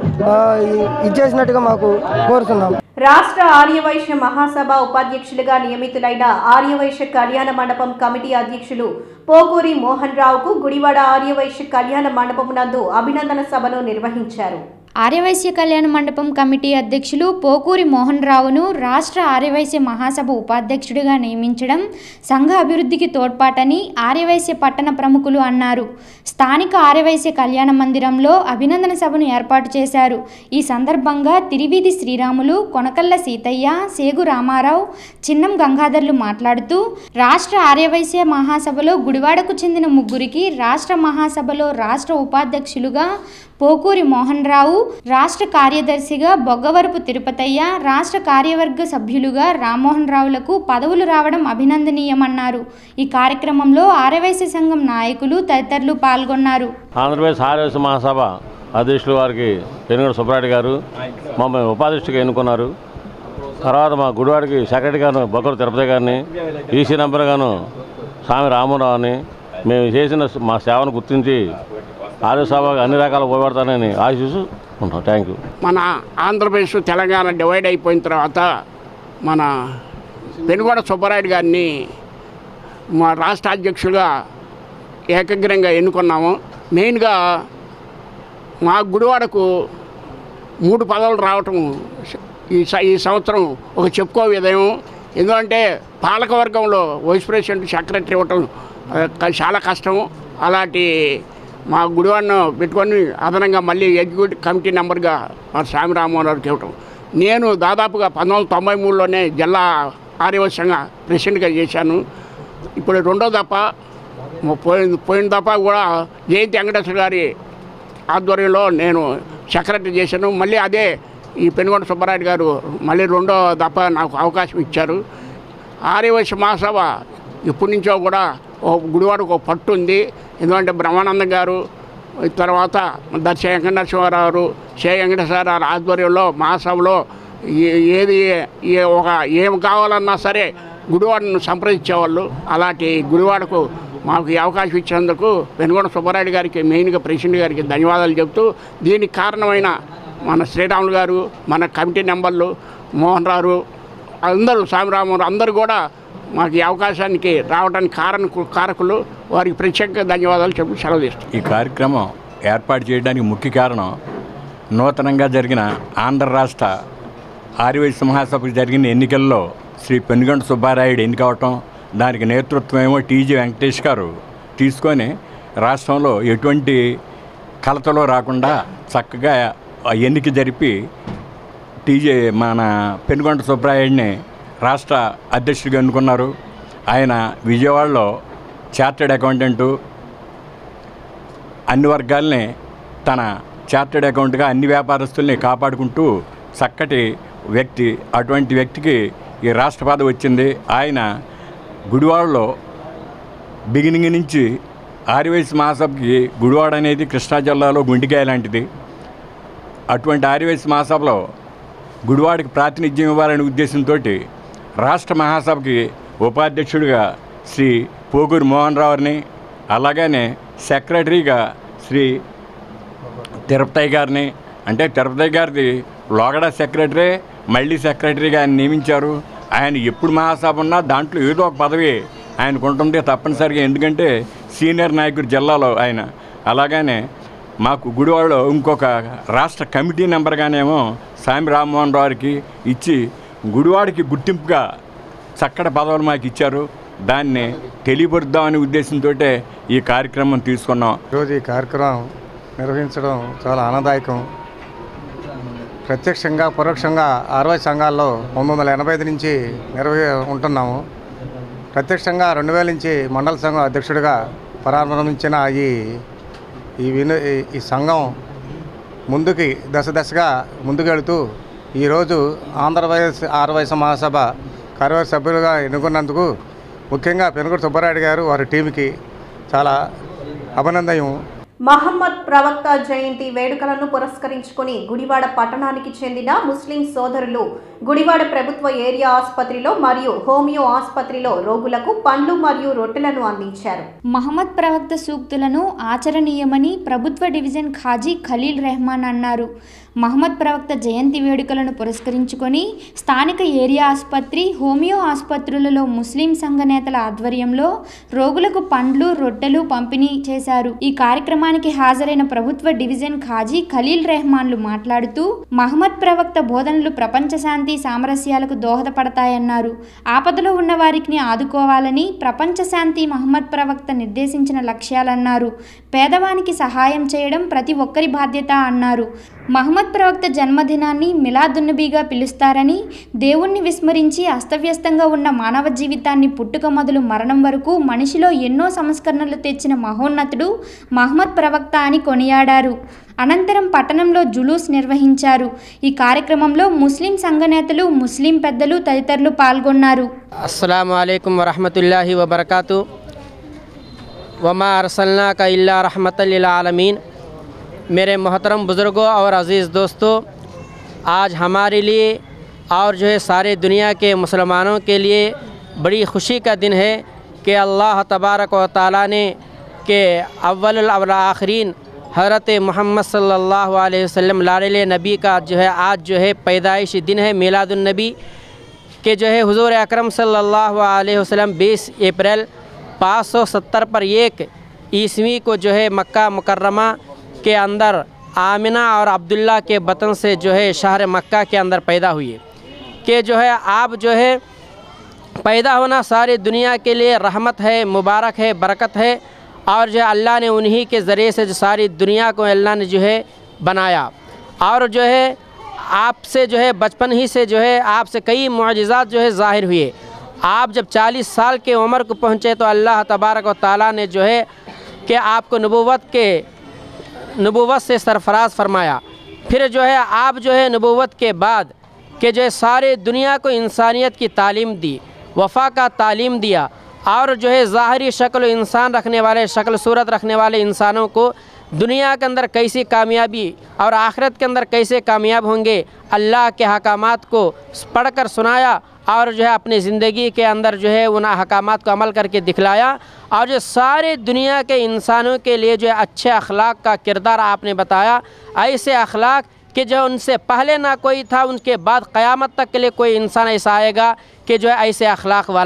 ఇచ్చేసినట్టుగా మాకు కోరుతున్నాం. రాష్ట్ర ఆర్యవైశ్య మహాసభ ఉపాధ్యక్షులుగా నియమితులైన ఆర్యవైశ్య కళ్యాణ మండపం కమిటీ అధ్యక్షులు పోకూరి మోహన్ రావుకు గుడివాడ ఆర్యవైశ్య కళ్యాణ మండపం నందు అభినందన సభను నిర్వహించారు. ఆర్యవైశ్య కళ్యాణ మండపం కమిటీ అధ్యక్షులు పోకూరి మోహన్ రావును రాష్ట్ర ఆర్యవైశ్య మహాసభ ఉపాధ్యక్షుడిగా నియమించడం సంఘ అభివృద్ధికి తోడ్పాటని ఆర్యవైశ్య పట్టణ ప్రముఖులు అన్నారు. స్థానిక ఆర్యవైశ్య కళ్యాణ మందిరంలో అభినందన సభను ఏర్పాటు చేశారు. ఈ సందర్భంగా తిరివీధి శ్రీరాములు, కొనకల్ల సీతయ్య, సేగు రామారావు, చిన్నం గంగాధర్లు మాట్లాడుతూ రాష్ట్ర ఆర్యవైశ్య మహాసభలో గుడివాడకు చెందిన 3గురికి రాష్ట్ర మహాసభలో రాష్ట్ర ఉపాధ్యక్షులుగా పోకూరి మోహన్ రావు, రాష్ట్ర కార్యదర్శిగా బొగ్గవరపు తిరుపతయ్య, రాష్ట్ర కార్యవర్గ సభ్యులుగా రామ్మోహన్ రావులకు పదవులు రావడం అభినందనీయమన్నారు. ఈ కార్యక్రమంలో ఆర్యవైశ్య సంఘం నాయకులు తదితరులు పాల్గొన్నారు. ఆంధ్రప్రదేశ్ ఆర్యవైశ్య మహాసభ అధ్యక్షులు వారికి పెనుగొండ సుబ్బారెడ్డి గారు మమ్మల్ని ఉపాధ్యక్షుడిగా ఎన్నుకున్నారు. తర్వాత మా గుడివాడికి సెక్రటరీ గాను బొగ్గవరపు తిరుపతి గారిని, ఈసీ నంబర్ గాను స్వామి రామరావుని మేము చేసిన మా సేవను గుర్తించి ఆర్యసభకు అన్ని రకాల ఉపయోగపడతానని ఆశిస్తూ ఉంటాం. Thank you. మన ఆంధ్రప్రదేశ్ తెలంగాణ డివైడ్ అయిపోయిన తర్వాత మన పెనుగొండ సుబ్బారెడ్డి గారిని మా రాష్ట్ర అధ్యక్షులుగా ఏకగ్రంగా ఎన్నుకున్నాము. మెయిన్గా మా గుడివాడకు 3 పదవులు రావటం ఈ సంవత్సరం ఒక చెప్పుకో విధం. ఎందుకంటే పాలకవర్గంలో వైస్ ప్రెసిడెంట్, సెక్రటరీ ఇవ్వటం చాలా కష్టం. అలాంటి మా గుడివాడను పెట్టుకొని అదనంగా మళ్ళీ ఎగ్జిక్యూటివ్ కమిటీ నెంబర్గా మా స్వామి రామ్మోహన్ రావుకి ఇవ్వటం. నేను దాదాపుగా 1993లోనే జిల్లా ఆర్యవైశ్య సంఘ ప్రెసిడెంట్గా చేశాను. ఇప్పుడు 2వ దఫ పోయిన దఫా కూడా జయంతి వెంకటేశ్వర గారి ఆధ్వర్యంలో నేను సెక్రటరీ చేశాను. మళ్ళీ అదే ఈ పెనుగొండ సుబ్బారెడ్డి గారు మళ్ళీ 2వ దఫా నాకు అవకాశం ఇచ్చారు. ఆర్యవైశ్య మహాసభ ఇప్పటి నుంచో కూడా గుడివాడకు ఒక పట్టు ఉంది. ఎందుకంటే బ్రహ్మానందం గారు, తర్వాత దర్శ వెంకటేశ్వరరావు, శే వెంకటేశ్వర ఆధ్వర్యంలో మహాసభలో ఏం కావాలన్నా సరే గుడివాడను సంప్రదించేవాళ్ళు. అలాంటి గుడివాడకు మాకు ఈ అవకాశం ఇచ్చినందుకు పెనుగొండ సుబ్బారెడ్డి గారికి, మెయిన్గా ప్రెసిడెంట్ గారికి ధన్యవాదాలు చెబుతూ, దీనికి కారణమైన మన శ్రీరాములు గారు, మన కమిటీ మెంబర్లు, మోహన్ రావు, అందరూ స్వామిరాము అందరూ కూడా మాకు ఈ అవకాశానికి రావడానికి కారకులు, వారికి ప్రత్యేక ధన్యవాదాలు చెప్పి సెలవు తీస్తాం. ఈ కార్యక్రమం ఏర్పాటు చేయడానికి ముఖ్య కారణం నూతనంగా జరిగిన ఆంధ్ర రాష్ట్ర ఆర్యవైశ్య మహాసభకు జరిగిన ఎన్నికల్లో శ్రీ పెనుగొండ సుబ్బారాయుడు ఎన్నికవటం, దానికి నేతృత్వం ఏమో టీజీ వెంకటేష్ గారు తీసుకొని రాష్ట్రంలో ఎటువంటి కలతలో రాకుండా చక్కగా ఎన్నిక జరిపి మన పెనుగొండ సుబ్బారాయుడిని రాష్ట్ర అధ్యక్షుడిగా ఎన్నుకున్నారు. ఆయన విజయవాడలో చార్టెడ్ అకౌంటెంటు, అన్ని వర్గాల్ని తన చార్టెడ్ అకౌంట్గా అన్ని వ్యాపారస్తుల్ని కాపాడుకుంటూ చక్కటి వ్యక్తి. అటువంటి వ్యక్తికి ఈ రాష్ట్ర పదవి వచ్చింది. ఆయన గుడివాడలో బిగినింగ్ నుంచి ఆర్యవైశ్య మహాసభకి గుడివాడ అనేది కృష్ణా జిల్లాలో గుండికాయ లాంటిది. అటువంటి ఆర్యవైశ్య మహాసభలో గుడివాడికి ప్రాతినిధ్యం ఇవ్వాలనే ఉద్దేశంతో రాష్ట్ర మహాసభకి ఉపాధ్యక్షుడిగా శ్రీ పోగూరు మోహన్ రావుని, అలాగనే సెక్రటరీగా శ్రీ తిరుపతి గారిని, అంటే తిరుపతి గారిది లోగడ సెక్రటరీ, మళ్ళీ సెక్రటరీగా ఆయన నియమించారు. ఆయన ఎప్పుడు మహాసభ ఉన్నా దాంట్లో ఏదో ఒక పదవి ఆయనకు ఉంటుంది తప్పనిసరిగా, ఎందుకంటే సీనియర్ నాయకుడు జిల్లాలో ఆయన. అలాగనే మాకు గుడివాడలో ఇంకొక రాష్ట్ర కమిటీ నెంబర్గానేమో సామి రామ్మోహన్ రావుకి ఇచ్చి గుడివాడికి గుర్తింపుగా చక్కటి పదవులు మాకు ఇచ్చారు. దాన్ని తెలియపరుద్దామనే ఉద్దేశంతో ఈ కార్యక్రమం తీసుకున్నాం. ఈరోజు ఈ కార్యక్రమం నిర్వహించడం చాలా ఆనందదాయకం. ప్రత్యక్షంగా పరోక్షంగా 60 సంఘాల్లో 1985 నుంచి ఉంటున్నాము. ప్రత్యక్షంగా 2000 నుంచి మండల సంఘం అధ్యక్షుడిగా ప్రారంభించిన ఈ సంఘం ముందుకి దశగా ముందుకెళ్తూ ఈరోజు ఆంధ్రప్రదేశ్ ఆర్యవైశ్య మహాసభ కార్యవర్గ సభ్యులుగా ఎన్నుకున్నందుకు ముఖ్యంగా పెనుగొండ సుబ్బారాయుడు గారు వారి టీంకి చాలా అభినందనం. మహమ్మద్ ప్రవక్త జయంతి వేడుకలను పురస్కరించుకుని గుడివాడ పట్టణానికి చెందిన ముస్లిం సోదరులు గుడివాడ ప్రభుత్వ ఏరియా ఆసుపత్రిలో మరియు హోమియో ఆసుపత్రిలో రోగులకు పండ్లు మరియు రొట్టెలను అందించారు. మహమ్మద్ ప్రవక్త సూక్తులను ఆచరణీయమని ప్రభుత్వ డివిజన్ ఖాజీ ఖలీల్ రెహమాన్ అన్నారు. మహమ్మద్ ప్రవక్త జయంతి వేడుకలను పురస్కరించుకొని స్థానిక ఏరియా ఆసుపత్రి, హోమియో ఆసుపత్రులలో ముస్లిం సంఘ నేతల ఆధ్వర్యంలో రోగులకు పండ్లు, రొట్టెలు పంపిణీ చేశారు. ఈ కార్యక్రమానికి హాజరైన ప్రభుత్వ డివిజన్ ఖాజీ ఖలీల్ రెహమాన్లు మాట్లాడుతూ మహమ్మద్ ప్రవక్త బోధనలు ప్రపంచ శాంతి, సామరస్యాలకు దోహదపడతాయన్నారు. ఆపదలో ఉన్న వారికి ఆదుకోవాలని, ప్రపంచ శాంతి మహమ్మద్ ప్రవక్త నిర్దేశించిన లక్ష్యాలన్నారు. పేదవానికి సహాయం చేయడం ప్రతి ఒక్కరి బాధ్యత అన్నారు. మహమ్మద్ ప్రవక్త జన్మదినాన్ని మిలాదున్నబీగా పిలుస్తారని, దేవుణ్ణి విస్మరించి అస్తవ్యస్తంగా ఉన్న మానవ జీవితాన్ని పుట్టుక మొదలు మరణం వరకు మనిషిలో ఎన్నో సంస్కరణలు తెచ్చిన మహోన్నతుడు మహమ్మద్ ప్రవక్త అని కొనియాడారు. అనంతరం పట్టణంలో జులూస్ నిర్వహించారు. ఈ కార్యక్రమంలో ముస్లిం సంఘ నేతలు, ముస్లిం పెద్దలు తదితరులు పాల్గొన్నారు. అస్సలాము అలైకుం వరహమతుల్లాహి వబరకాతు. వమా అర్సల్నాక ఇల్లా रहमतल लिल आलमीन। मेरे मोहतरम बुज़ुर्गों और अज़ीज़ दोस्तों, आज हमारे लिए और जो है सारे दुनिया के मुसलमानों के लिए बड़ी खुशी का दिन है कि अल्लाह तबारक व तआला ने के अव्वल आखिरीन हज़रत मोहम्मद सल्लल्लाहु अलैहि वसल्लम लाड़ले नबी का जो है आज जो है पैदाइशी दिन है, मिलादुन्नबी के जो है हुज़ूर अकरम सल्लल्लाहु अलैहि वसल्लम 20 अप्रैल 570 पर 1 ईस्वी को जो है मक्का मुकर्रमा के अंदर आमिना और अब्दुल्ला के वतन से जो है शहर मक्का के अंदर पैदा हुए। कि जो है आप जो है पैदा होना सारी दुनिया के लिए रहमत है, मुबारक है, बरकत है। और जो है अल्लाह ने उन्हीं के ज़रिए से जो सारी दुनिया को अल्लाह ने जो है बनाया। और जो है आपसे जो है बचपन ही से जो है आपसे कई मुअजिज़ात जो है ज़ाहिर हुए। आप जब 40 साल के उम्र को पहुँचे तो अल्लाह तबारक व तआला ने जो है कि आपको नबूवत से सरफराज फरमाया। फिर जो है आप जो है नबूवत के बाद कि जो है सारे दुनिया को इंसानियत की तालीम दी, वफ़ा का तालीम दिया। और जो है ज़ाहरी शक्ल इंसान रखने वाले, शक्ल सूरत रखने वाले इंसानों को दुनिया के अंदर कैसी कामयाबी और आखिरत के अंदर कैसे कामयाब होंगे अल्लाह के अहकामात को पढ़कर सुनाया। और जो है अपनी ज़िंदगी के अंदर जो है उन अहकामात को अमल करके दिखलाया। और जो सारे दुनिया के इंसानों के लिए जो है अच्छे अखलाक का किरदार आपने बताया। ऐसे अखलाक कि जो उनसे पहले ना कोई था, उनके बाद क़यामत तक के लिए कोई इंसान ऐसा आएगा कि जो है ऐसे अखलाक वाला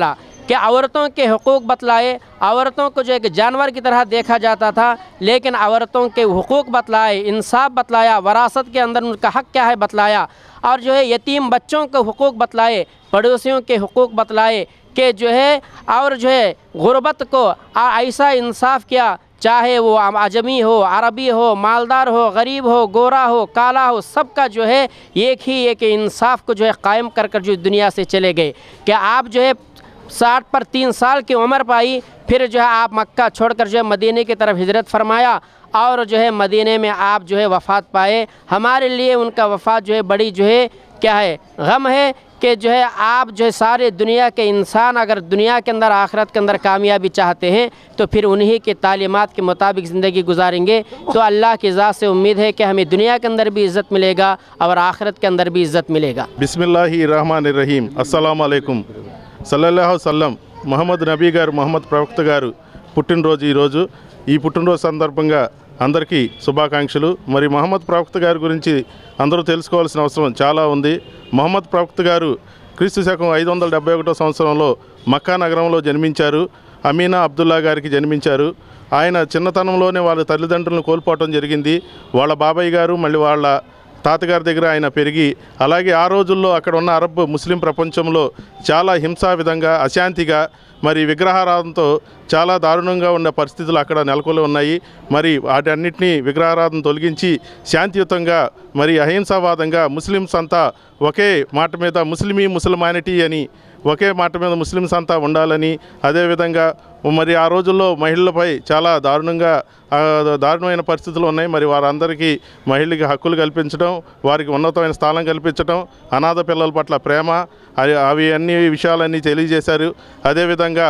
कि औरतों के हुकूक बतलाए। औरतों को जो एक जानवर की तरह देखा जाता था, लेकिन औरतों के हुकूक बतलाए, इंसाफ बतलाया, वरासत के अंदर उनका हक़ क्या है बतलाया, और जो है यतीम बच्चों के हुकूक बतलाए, पड़ोसियों के हुकूक बतलाए कि जो है, और जो है गुरबत को ऐसा इंसाफ किया, चाहे वो अजमी हो, अरबी हो, मालदार हो, गरीब हो, गोरा हो, काला हो, सबका जो है एक ही एक इंसाफ को जो है कायम कर कर जो दुनिया से चले गए। कि आप जो है 60 पर 3 साल की उम्र पाई, फिर जो है आप मक्का छोड़कर जो है मदीने की तरफ हिजरत फरमाया, और जो है मदीने में आप जो है वफ़ात पाए। हमारे लिए उनका वफ़ात जो है बड़ी जो है क्या है, गम है कि जो है आप जो है सारे दुनिया के इंसान अगर दुनिया के अंदर आखिरत के अंदर कामयाबी चाहते हैं तो फिर उन्हीं के तालीमात के मुताबिक ज़िंदगी गुजारेंगे तो अल्लाह की ज़ात से उम्मीद है कि हमें दुनिया के अंदर भी इज़्ज़त मिलेगा और आखिरत के अंदर भी इज़्ज़त मिलेगा। बिस्मिल्लाहिर्रहमानिर्रहीम। अस्सलामु अलैकुम। सल्लल्लाहु सल्లం మొహమ్మద్ నబీ గారు, మొహమ్మద్ ప్రవక్త గారు పుట్టినరోజు ఈరోజు. ఈ పుట్టినరోజు సందర్భంగా అందరికీ శుభాకాంక్షలు. మరి మొహమ్మద్ ప్రవక్త గారి గురించి అందరూ తెలుసుకోవాల్సిన అవసరం చాలా ఉంది. మొహమ్మద్ ప్రవక్త గారు క్రీస్తు శకం 571 సంవత్సరంలో మక్కా నగరంలో జన్మించారు. అమీనా అబ్దుల్లా గారికి జన్మించారు. ఆయన చిన్నతనంలోనే వాళ్ళ తల్లిదండ్రులను కోల్పోవడం జరిగింది. వాళ్ళ బాబాయ్ గారు మళ్ళీ వాళ్ళ తాతగారి దగ్గర ఆయన పెరిగి, అలాగే ఆ రోజుల్లో అక్కడ ఉన్న అరబ్ ముస్లిం ప్రపంచంలో చాలా హింసా విధంగా, అశాంతిగా, మరి విగ్రహారాధనతో చాలా దారుణంగా ఉన్న పరిస్థితులు అక్కడ నెలకొని ఉన్నాయి. మరి వాటన్నిటినీ విగ్రహారాధన తొలగించి శాంతియుతంగా మరి అహింసావాదంగా ముస్లిమ్స్ అంతా ఒకే మాట మీద ముస్లిమానిటీ అని ఒకే మాట మీద ముస్లిమ్స్ అంతా ఉండాలని, అదేవిధంగా మరి ఆ రోజుల్లో మహిళలపై చాలా దారుణమైన పరిస్థితులు ఉన్నాయి. మరి వారందరికీ మహిళకి హక్కులు కల్పించడం, వారికి ఉన్నతమైన స్థానం కల్పించడం, అనాథ పిల్లల పట్ల ప్రేమ, అవి అన్ని విషయాలన్నీ తెలియజేశారు. అదేవిధంగా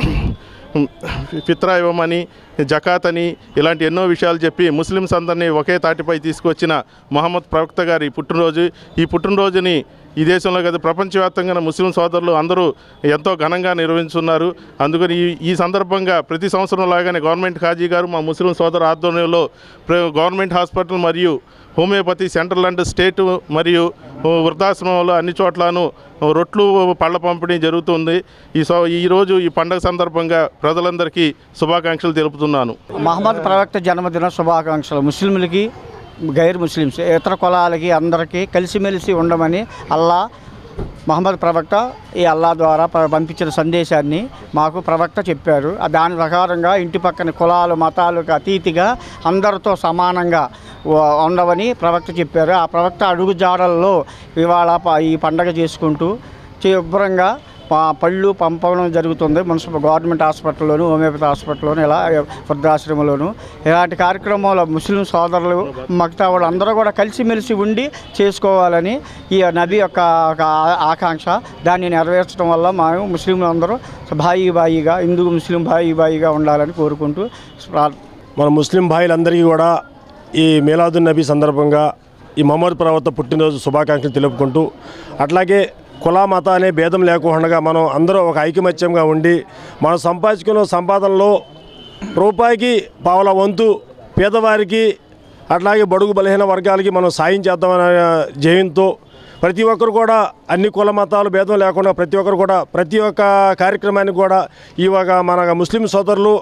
ఫిత్రా ఇవ్వమని, జకాత్ అని, ఇలాంటి ఎన్నో విషయాలు చెప్పి ముస్లిమ్స్ అందరినీ ఒకే తాటిపై తీసుకొచ్చిన మొహమ్మద్ ప్రవక్త గారి పుట్టినరోజు. ఈ పుట్టినరోజుని ఈ దేశంలో కాదు ప్రపంచవ్యాప్తంగా ముస్లిం సోదరులు అందరూ ఎంతో ఘనంగా నిర్వహిస్తున్నారు. అందుకని ఈ సందర్భంగా ప్రతి సంవత్సరం లాగానే గవర్నమెంట్ ఖాజీ గారు మా ముస్లిం సోదరు ఆధ్వర్యంలో గవర్నమెంట్ హాస్పిటల్ మరియు హోమియోపతి సెంట్రల్ అండ్ స్టేట్ మరియు వృద్ధాశ్రమంలో అన్ని చోట్లను రొట్లు పళ్ళ పంపిణీ జరుగుతుంది. ఈరోజు ఈ పండుగ సందర్భంగా ప్రజలందరికీ శుభాకాంక్షలు తెలుపుతున్నాను. మహమ్మద్ ప్రవక్త జన్మదిన శుభాకాంక్షలు. ముస్లింలకి, గైర్ ముస్లిమ్స్, ఇతర కులాలకి అందరికీ కలిసిమెలిసి ఉండమని మహమ్మద్ ప్రవక్త ఈ అల్లా ద్వారా పంపించిన సందేశాన్ని మాకు ప్రవక్త చెప్పారు. దాని ప్రకారంగా ఇంటి పక్కన కులాలు మతాలకు అతీతిగా అందరితో సమానంగా ఉండవని ప్రవక్త చెప్పారు. ఆ ప్రవక్త అడుగుజాడల్లో ఇవాళ ఈ పండగ చేసుకుంటూ శుభ్రంగా పళ్ళు పంపడం జరుగుతుంది. మున్సిపల్ గవర్నమెంట్ హాస్పిటల్లోను, హోమియోపతి హాస్పిటల్లోను, ఇలా వృద్ధాశ్రమంలోను ఇలాంటి కార్యక్రమంలో ముస్లిం సోదరులు మిగతా వాళ్ళు అందరూ కూడా కలిసిమెలిసి ఉండి చేసుకోవాలని ఈ నబీ యొక్క ఆకాంక్ష. దాన్ని నెరవేర్చడం వల్ల మేము ముస్లింలు అందరూ బాయిగా, హిందూ ముస్లిం బాయిగా ఉండాలని కోరుకుంటూ మన ముస్లిం భాయిలందరికీ కూడా ఈ మీలాదున్ నబీ సందర్భంగా ఈ మొహమ్మద్ ప్రవక్త పుట్టినరోజు శుభాకాంక్షలు తెలుపుకుంటూ, అట్లాగే కుల మత అనే భేదం లేకుండా మనం అందరూ ఒక ఐకమత్యంగా ఉండి మనం సంపాదించుకున్న సంపాదనలో రూపాయికి పావుల వంతు పేదవారికి అట్లాగే బడుగు బలహీన వర్గాలకి మనం సాయం చేద్దామనే జయంతో ప్రతి ఒక్కరు కూడా అన్ని కుల మతాలు భేదం లేకుండా ప్రతి ఒక్కరు కూడా ప్రతి ఒక్క కార్యక్రమానికి కూడా ఇవాళ మన ముస్లిం సోదరులు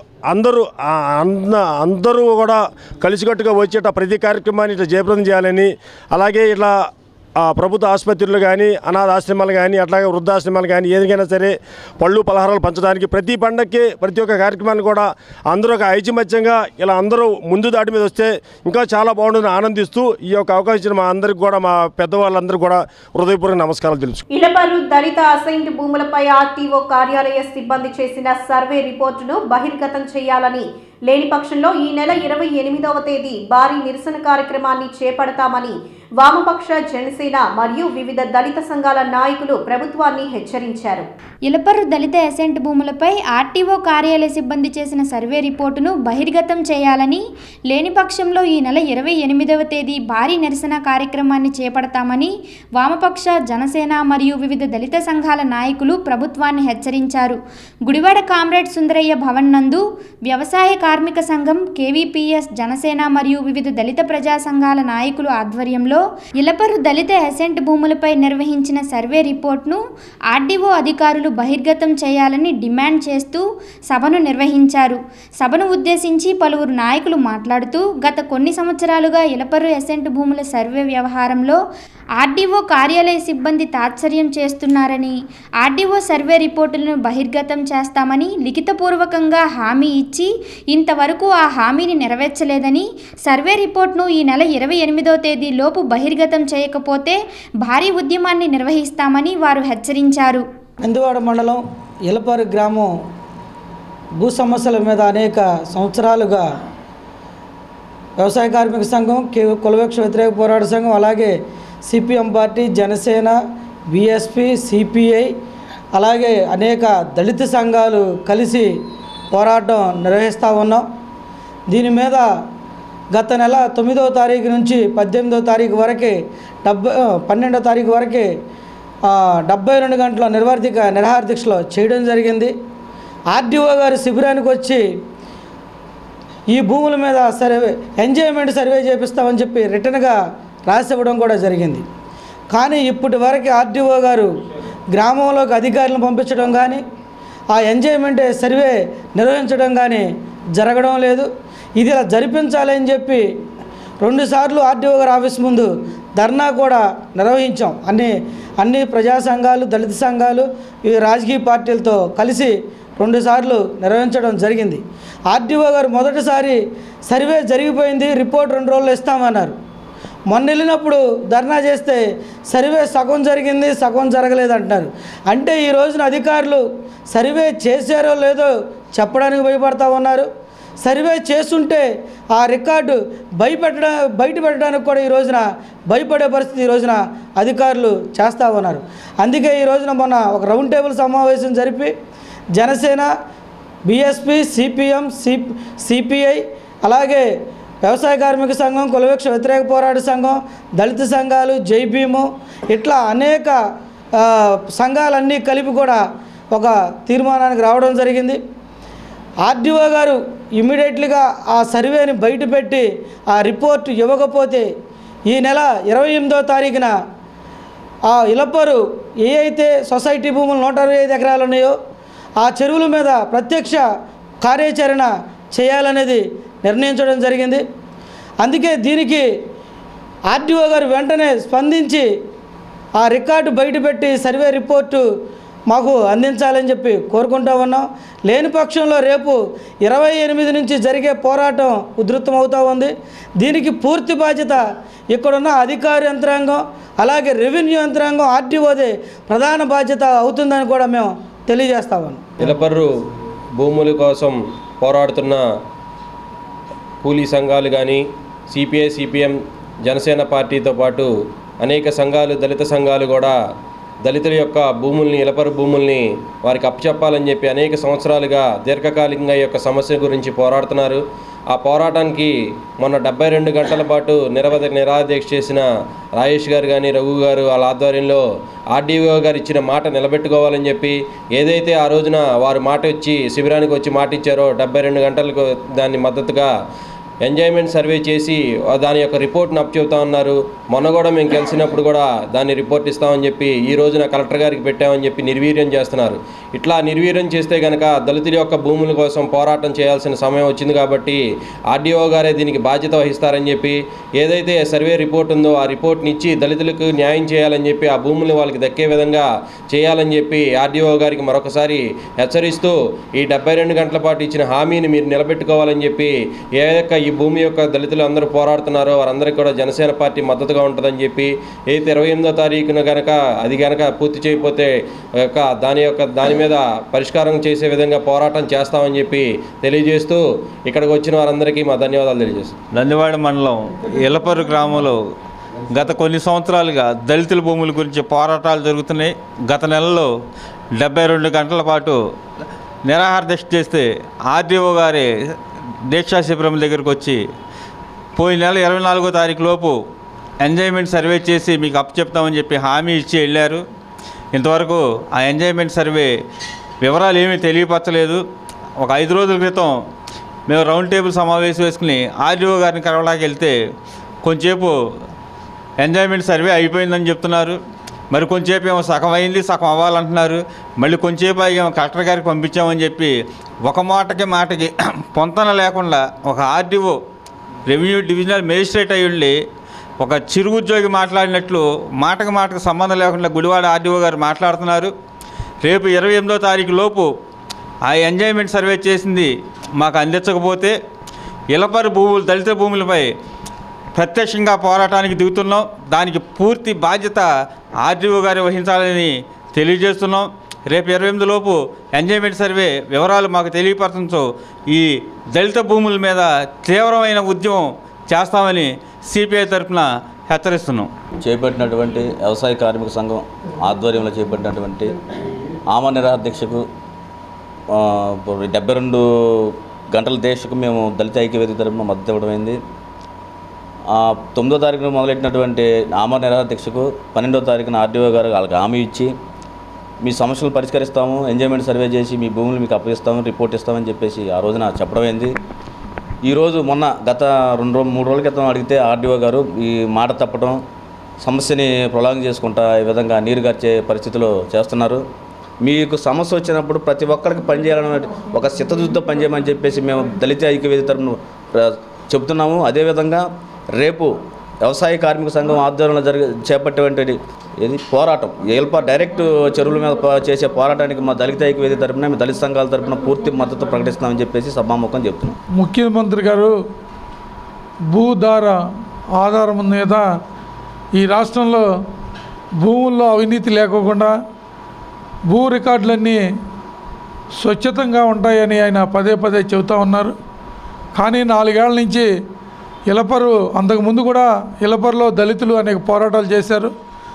అందరూ కూడా కలిసికట్టుగా వచ్చేట ప్రతి కార్యక్రమాన్ని ఇట్లా జయప్రదం చేయాలని, అలాగే ఇట్లా ప్రభుత్వ ఆసుపత్రులు కానీ, అనాథ ఆశ్రమాలు కానీ, అట్లాగే వృద్ధాశ్రమాలు కానీ ఏదైనా సరే పళ్ళు పలహారాలు పంచడానికి ప్రతి పండగకి ప్రతి ఒక్క కార్యక్రమాన్ని కూడా అందరూ ఒక ఐకమత్యంగా ఇలా అందరూ ముందు దాటి మీద వస్తే ఇంకా చాలా బాగుంటుందని ఆనందిస్తూ ఈ యొక్క అవకాశం ఇచ్చిన మా అందరికి కూడా, మా పెద్దవాళ్ళందరూ కూడా హృదయపూర్వక నమస్కారాలు తెలుసు. ఇలపర్రు దళిత అసైన్డ్ భూములపై ఆర్టీఓ కార్యాలయ సిబ్బంది చేసిన సర్వే రిపోర్టును బహిర్గతం చేయాలని, లేని పక్షంలో ఈ నెల 28వ తేదీ భారీ నిరసన కార్యక్రమాన్ని చేపడతామని వామపక్ష, జనసేన మరియు వివిధ దళిత సంఘాల నాయకులు ప్రభుత్వాన్ని హెచ్చరించారు. ఇలపర్రు దళిత అసెంట్ భూములపై ఆర్టీఓ కార్యాలయ సిబ్బంది చేసిన సర్వే రిపోర్టును బహిర్గతం చేయాలని, లేని పక్షంలో ఈ నెల 28వ తేదీ భారీ నిరసన కార్యక్రమాన్ని చేపడతామని వామపక్ష, జనసేన మరియు వివిధ దళిత సంఘాల నాయకులు ప్రభుత్వాన్ని హెచ్చరించారు. గుడివాడ కామ్రేడ్ సుందరయ్య భవన్ నందు వ్యవసాయ కార్మిక సంఘం, కేవీపీఎస్, జనసేన మరియు వివిధ దళిత ప్రజా సంఘాల నాయకులు ఆధ్వర్యంలో ఇలపర్రు దళిత అసెంట్ భూములపై నిర్వహించిన సర్వే రిపోర్ట్ను ఆర్డీఓ అధికారులు రికార్డులు బహిర్గతం చేయాలని డిమాండ్ చేస్తూ సభను నిర్వహించారు. సభను ఉద్దేశించి పలువురు నాయకులు మాట్లాడుతూ గత కొన్ని సంవత్సరాలుగా ఇలపర్రు ఎసెంట్ భూముల సర్వే వ్యవహారంలో ఆర్డీఓ కార్యాలయ సిబ్బంది తాత్సర్యం చేస్తున్నారని, ఆర్డీఓ సర్వే రిపోర్టులను బహిర్గతం చేస్తామని లిఖితపూర్వకంగా హామీ ఇచ్చి ఇంతవరకు ఆ హామీని నెరవేర్చలేదని, సర్వే రిపోర్ట్ను ఈ నెల 28వ తేదీలోపు బహిర్గతం చేయకపోతే భారీ ఉద్యమాన్ని నిర్వహిస్తామని వారు హెచ్చరించారు. నందివాడ మండలం ఇలపర్రు గ్రామం భూ సమస్యల మీద అనేక సంవత్సరాలుగా వ్యవసాయ కార్మిక సంఘం, కులవృక్ష వ్యతిరేక పోరాట సంఘం, అలాగే CPM party, Janasena, BSP, CPI, అలాగే అనేక దళిత సంఘాలు కలిసి పోరాటం నిర్వహిస్తూ ఉన్నాం. దీని మీద గత నెల 9వ తారీఖు నుంచి 18వ తారీఖు వరకే 12వ తారీఖు వరకే 72 గంటల నిరాహార దీక్షలో చేయడం జరిగింది. ఆర్డీఓ గారు శిబిరానికి వచ్చి ఈ భూముల మీద ఎంజాయ్మెంట్ సర్వే చేపిస్తామని చెప్పి రిటర్న్గా రాసి ఇవ్వడం కూడా జరిగింది. కానీ ఇప్పటి వరకు ఆర్డీఓ గారు గ్రామంలోకి అధికారులను పంపించడం కానీ ఆ ఎంజాయ్మెంట్ సర్వే నిర్వహించడం కానీ జరగడం లేదు. ఇది ఇలా జరిపించాలని చెప్పి 2 సార్లు ఆర్డీఓ గారి ఆఫీస్ ముందు ధర్నా కూడా నిర్వహించాం. అన్ని ప్రజా సంఘాలు, దళిత సంఘాలు, ఈ రాజకీయ పార్టీలతో కలిసి 2 సార్లు నిర్వహించడం జరిగింది. ఆర్డీఓ గారు మొదటిసారి సర్వే జరిగిపోయింది, రిపోర్ట్ 2 రోజులు ఇస్తామన్నారు. మొన్న వెళ్ళినప్పుడు ధర్నా చేస్తే సర్వే సగం జరిగింది, సగం జరగలేదు అంటున్నారు. అంటే ఈ రోజున అధికారులు సర్వే చేశారో లేదో చెప్పడానికి భయపడతా ఉన్నారు. సర్వే చేస్తుంటే ఆ రికార్డు బయట పెట్టడానికి కూడా ఈ రోజున భయపడే పరిస్థితి ఈ రోజున అధికారులు చేస్తూ ఉన్నారు. అందుకే ఈ రోజున మొన్న ఒక రౌండ్ టేబుల్ సమావేశం జరిపి జనసేన, బీఎస్పీ, సిపిఎం, సిపిఐ, అలాగే వ్యవసాయ కార్మిక సంఘం, కులవృక్ష వ్యతిరేక పోరాట సంఘం, దళిత సంఘాలు, జైభీము, ఇట్లా అనేక సంఘాలన్నీ కలిపి కూడా ఒక తీర్మానానికి రావడం జరిగింది. ఆర్డీఓ గారు ఇమ్మీడియట్లీగా ఆ సర్వేని బయటపెట్టి ఆ రిపోర్టు ఇవ్వకపోతే ఈ నెల 28వ తారీఖున ఆ ఇలపర్రు ఏ అయితే సొసైటీ భూములు 125 ఎకరాలు ఉన్నాయో ఆ చెరువుల మీద ప్రత్యక్ష కార్యాచరణ చేయాలనేది నిర్ణయించడం జరిగింది. అందుకే దీనికి ఆర్డీఓ గారు వెంటనే స్పందించి ఆ రికార్డు బయటపెట్టి సర్వే రిపోర్టు మాకు అందించాలని చెప్పి కోరుకుంటూ ఉన్నాం. లేని పక్షంలో రేపు 28 నుంచి జరిగే పోరాటం ఉధృతమవుతూ ఉంది. దీనికి పూర్తి బాధ్యత ఇక్కడున్న అధికార యంత్రాంగం, అలాగే రెవెన్యూ యంత్రాంగం, ఆర్డీఓదే ప్రధాన బాధ్యత అవుతుందని కూడా మేము తెలియజేస్తా ఉన్నాం. ఇలపర్రు భూముల కోసం పోరాడుతున్న కూలీ సంఘాలు కానీ, సిపిఐ, సిపిఎం, జనసేన పార్టీతో పాటు అనేక సంఘాలు, దళిత సంఘాలు కూడా దళితుల యొక్క భూముల్ని, ఇలపర్రు భూముల్ని వారికి అప్పచెప్పాలని చెప్పి అనేక సంవత్సరాలుగా దీర్ఘకాలికంగా ఈ యొక్క సమస్య గురించి పోరాడుతున్నారు. ఆ పోరాటానికి మొన్న 72 గంటల పాటు నిరాదీక్ష చేసిన రాజేష్ గారు కానీ, రఘు గారు వాళ్ళ ఆధ్వర్యంలో ఆర్డీఓ గారు ఇచ్చిన మాట నిలబెట్టుకోవాలని చెప్పి ఏదైతే ఆ రోజున వారు మాట ఇచ్చి శిబిరానికి వచ్చి మాట ఇచ్చారో 72 గంటలకు దాన్ని మద్దతుగా ఎంజాయ్మెంట్ సర్వే చేసి దాని యొక్క రిపోర్ట్ని అప్పచెబుతా ఉన్నారు. మొన్న కూడా మేము కలిసినప్పుడు కూడా దాన్ని రిపోర్ట్ ఇస్తామని చెప్పి ఈ రోజున కలెక్టర్ గారికి పెట్టామని చెప్పి నిర్వీర్యం చేస్తున్నారు. ఇట్లా నిర్వీర్యం చేస్తే కనుక దళితుల యొక్క భూముల కోసం పోరాటం చేయాల్సిన సమయం వచ్చింది కాబట్టి ఆర్డీఓ గారే దీనికి బాధ్యత వహిస్తారని చెప్పి ఏదైతే సర్వే రిపోర్ట్ ఉందో ఆ రిపోర్ట్ని ఇచ్చి దళితులకు న్యాయం చేయాలని చెప్పి ఆ భూములు వాళ్ళకి దక్కే విధంగా చేయాలని చెప్పి ఆర్డీఓ గారికి మరొకసారి హెచ్చరిస్తూ ఈ 72 గంటల పాటు ఇచ్చిన హామీని మీరు నిలబెట్టుకోవాలని చెప్పి ఈ భూమి యొక్క దళితులు అందరూ పోరాడుతున్నారో వారందరికీ కూడా జనసేన పార్టీ మద్దతుగా ఉంటుందని చెప్పి అయితే 28వ తారీఖున కనుక పూర్తి చేయకపోతే దాని మీద పరిష్కారం చేసే విధంగా పోరాటం చేస్తామని చెప్పి తెలియజేస్తూ ఇక్కడికి వచ్చిన వారందరికీ మా ధన్యవాదాలు తెలియజేస్తాం. నందివాడ మండలం ఇలపర్రు గ్రామంలో గత కొన్ని సంవత్సరాలుగా దళితుల భూముల గురించి పోరాటాలు జరుగుతున్నాయి. గత నెలలో 72 గంటల పాటు నిరాహార దీక్ష చేస్తే ఆర్డీఓ గారి దీక్షా శిబిరం దగ్గరికి వచ్చి పోయిన నెల 24వ తారీఖు లోపు ఎంజాయ్మెంట్ సర్వే చేసి మీకు అప్పచెప్తామని చెప్పి హామీ ఇచ్చి వెళ్ళారు. ఇంతవరకు ఆ ఎంజాయ్మెంట్ సర్వే వివరాలు ఏమీ తెలియపరచలేదు. ఒక 5 రోజుల క్రితం మేము రౌండ్ టేబుల్ సమావేశం వేసుకుని ఆర్డీఓ గారిని కలవడానికి వెళ్తే కొంచెంసేపు ఎంజాయ్మెంట్ సర్వే అయిపోయిందని చెప్తున్నారు. మరి కొంచెంసేపు ఏమో సగం అయింది సగం అవ్వాలంటున్నారు. మళ్ళీ కొంచెంసేపు ఏమో కలెక్టర్ గారికి పంపించామని చెప్పి ఒక మాటకి పొంతన లేకుండా ఒక ఆర్డీఓ రెవెన్యూ డివిజనల్ మేజిస్ట్రేట్ అయ్యుండి ఒక చిరు ఉద్యోగి మాట్లాడినట్లు మాటకు సంబంధం లేకుండా గుడివాడ ఆర్డీఓ గారు మాట్లాడుతున్నారు. రేపు 28వ తారీఖు లోపు ఆ ఎంజాయ్మెంట్ సర్వే చేసింది మాకు అందించకపోతే ఇలపరు భూములు దళిత భూములపై ప్రత్యక్షంగా పోరాటానికి దిగుతున్నాం. దానికి పూర్తి బాధ్యత ఆర్డీఓ గారు వహించాలని తెలియజేస్తున్నాం. రేపు 28 లోపు ఎంజాయ్మెంట్ సర్వే వివరాలు మాకు తెలియపరచడంతో ఈ దళిత భూముల మీద తీవ్రమైన ఉద్యమం చేస్తామని సిపిఐ తరఫున హెచ్చరిస్తున్నాం. చేపట్టినటువంటి వ్యవసాయ కార్మిక సంఘం ఆధ్వర్యంలో చేపట్టినటువంటి ఆమరణ నిరాహార దీక్షకు 72 గంటల దీక్షకు మేము దళిత ఐక్యవేదిక తరఫున మద్దతు ఇవ్వడమైంది. 9వ తారీఖున మొదలెట్టినటువంటి ఆమరణ నిరాహార దీక్షకు 12వ తారీఖున ఆర్డీఓ గారు వాళ్ళకి హామీ ఇచ్చి మీ సమస్యలు పరిష్కరిస్తాము, ఎంజాయ్మెంట్ సర్వే చేసి మీ భూములు మీకు అప్పగిస్తాము, రిపోర్ట్ ఇస్తామని చెప్పేసి ఆ రోజున చెప్పడమైంది. ఈరోజు మొన్న గత 2-3 రోజుల క్రితం అడిగితే ఆర్డీఓ గారు ఈ మాట తప్పడం, సమస్యని ప్రొలాంగ్ చేసుకుంటా ఈ విధంగా నీరు గార్చే పరిస్థితిలో చేస్తున్నారు. మీకు సమస్య వచ్చినప్పుడు ప్రతి ఒక్కరికి పనిచేయాలని ఒక చిత్తశుద్ధితో పనిచేయమని చెప్పేసి మేము దళిత ఐక్యవేదిక తరఫున చెబుతున్నాము. అదేవిధంగా రేపు వ్యవసాయ కార్మిక సంఘం ఆధ్వర్యంలో చేపట్టేటువంటి పోరాటం డైరెక్ట్ చెరువుల మీద చేసే పోరాటానికి మా దళిత ఐక్యవేదిక తరఫున మేము దళిత సంఘాల తరఫున పూర్తి మద్దతు ప్రకటిస్తామని చెప్పేసి సభాముఖం చెప్తున్నాం. ముఖ్యమంత్రి గారు భూధార ఆధారం మీద ఈ రాష్ట్రంలో భూముల్లో అవినీతి లేకోకుండా భూ రికార్డులన్నీ స్వచ్ఛతంగా ఉంటాయని ఆయన పదే చెబుతూ ఉన్నారు. కానీ 4 ఏళ్ల నుంచి ఇలపరు, అంతకుముందు కూడా ఇలపరులో దళితులు అనేక పోరాటాలు చేశారు.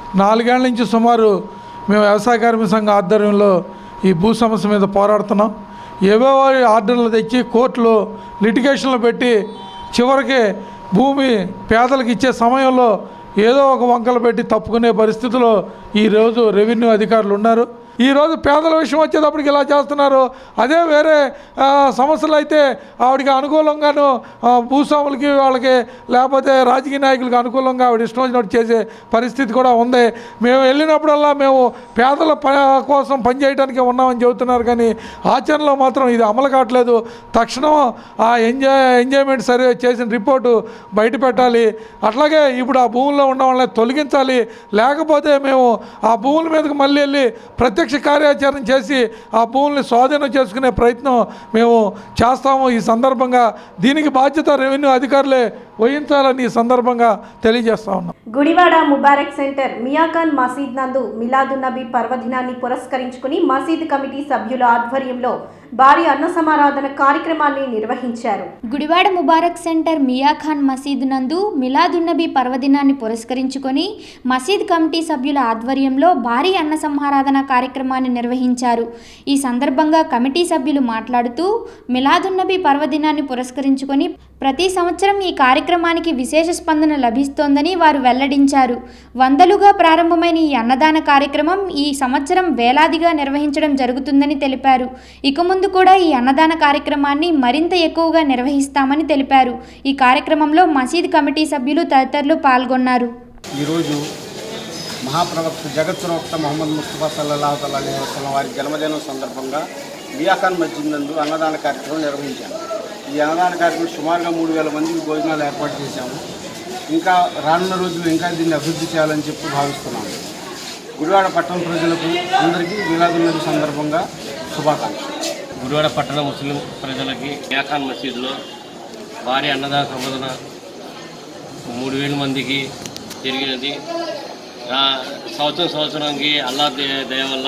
4 ఏళ్ల నుంచి సుమారు మేము వ్యవసాయ కార్మిక సంఘం ఆధ్వర్యంలో ఈ భూ సమస్య మీద పోరాడుతున్నాం. ఏవేవో ఆర్డర్లు తెచ్చి కోర్టులో లిటిగేషన్లు పెట్టి చివరికి భూమి పేదలకు ఇచ్చే సమయంలో ఏదో ఒక వంకలు పెట్టి తప్పుకునే పరిస్థితిలో ఈరోజు రెవెన్యూ అధికారులు ఉన్నారు. ఈరోజు పేదల విషయం వచ్చేటప్పటికి ఇలా చేస్తున్నారు. అదే వేరే సమస్యలు అయితే ఆవిడకి అనుకూలంగాను భూస్వాములకి వాళ్ళకి లేకపోతే రాజకీయ నాయకులకి అనుకూలంగా ఆవిడ ఇష్టం వచ్చినట్టు చేసే పరిస్థితి కూడా ఉంది. మేము వెళ్ళినప్పుడల్లా మేము పేదల కోసం పనిచేయడానికి ఉన్నామని చెబుతున్నారు, కానీ ఆచరణలో మాత్రం ఇది అమలు కావట్లేదు. తక్షణం ఆ ఎంజాయ్మెంట్ సర్వే చేసిన రిపోర్టు బయట పెట్టాలి. అట్లాగే ఇప్పుడు ఆ భూముల్లో ఉన్న వాళ్ళని తొలగించాలి. లేకపోతే మేము ఆ భూముల మీదకి మళ్ళీ వెళ్ళి ప్రత్యేక కార్యాచరణ చేసి ఆ భూముల్ని స్వాధీనం చేసుకునే ప్రయత్నం మేము చేస్తాము. ఈ సందర్భంగా దీనికి బాధ్యత రెవెన్యూ అధికారులే వహించాలని ఈ సందర్భంగా తెలియజేస్తా ఉన్నాం. గుడివాడ ముబారక్ సెంటర్ మియాఖాన్ మసీద్ నందు మిలాదున్నబీ పర్వదినాన్ని పురస్కరించుకుని మసీద్ కమిటీ సభ్యుల ఆధ్వర్యంలో భారీ అన్న సమారాధన కార్యక్రమాన్ని నిర్వహించారు. గుడివాడ ముబారక్ సెంటర్ మియాఖాన్ మసీద్ నందు మిలాదున్నబీ పర్వదినాన్ని పురస్కరించుకొని మసీద్ కమిటీ సభ్యుల ఆధ్వర్యంలో భారీ అన్న సమారాధన కార్యక్రమాన్ని నిర్వహించారు. ఈ సందర్భంగా కమిటీ సభ్యులు మాట్లాడుతూ మిలాదున్నబీ పర్వదినాన్ని పురస్కరించుకొని ప్రతి సంవత్సరం ఈ కార్యక్రమానికి విశేష స్పందన లభిస్తోందని వారు వెల్లడించారు. వందలుగా ప్రారంభమైన ఈ అన్నదాన కార్యక్రమం ఈ సంవత్సరం వేలాదిగా నిర్వహించడం జరుగుతుందని తెలిపారు. ఇక ముందు కూడా ఈ అన్నదాన కార్యక్రమాన్ని మరింత ఎక్కువగా నిర్వహిస్తామని తెలిపారు. ఈ కార్యక్రమంలో మసీద్ కమిటీ సభ్యులు తదితరులు పాల్గొన్నారు. ఈరోజు మహాప్రవక్త జగత్ప్రవక్త మొహమ్మద్ ముస్తఫా సల్లల్లాహు అలైహి వసల్లం వారి జన్మదినం సందర్భంగా మియాఖాన్ మస్జిద్ నందు అన్నదాన కార్యక్రమం నిర్వహించాము. ఈ అన్నదాన కార్యక్రమం సుమారుగా 3000 మందికి భోజనాలు ఏర్పాటు చేశాము. ఇంకా రానున్న రోజులు ఇంకా దీన్ని అభివృద్ధి చేయాలని చెప్పి భావిస్తున్నాము. గుడివాడ పట్టణ ప్రజలకు అందరికీ మిలాదున్నబీ సందర్భంగా శుభాకాంక్షలు. గుడివాడ పట్టణ ముస్లిం ప్రజలకి మియాఖాన్ మసీదులో భారీ అన్నదాన సంబోధన 3000 మందికి జరిగినది. సంవత్సరానికి అల్లా దయ వల్ల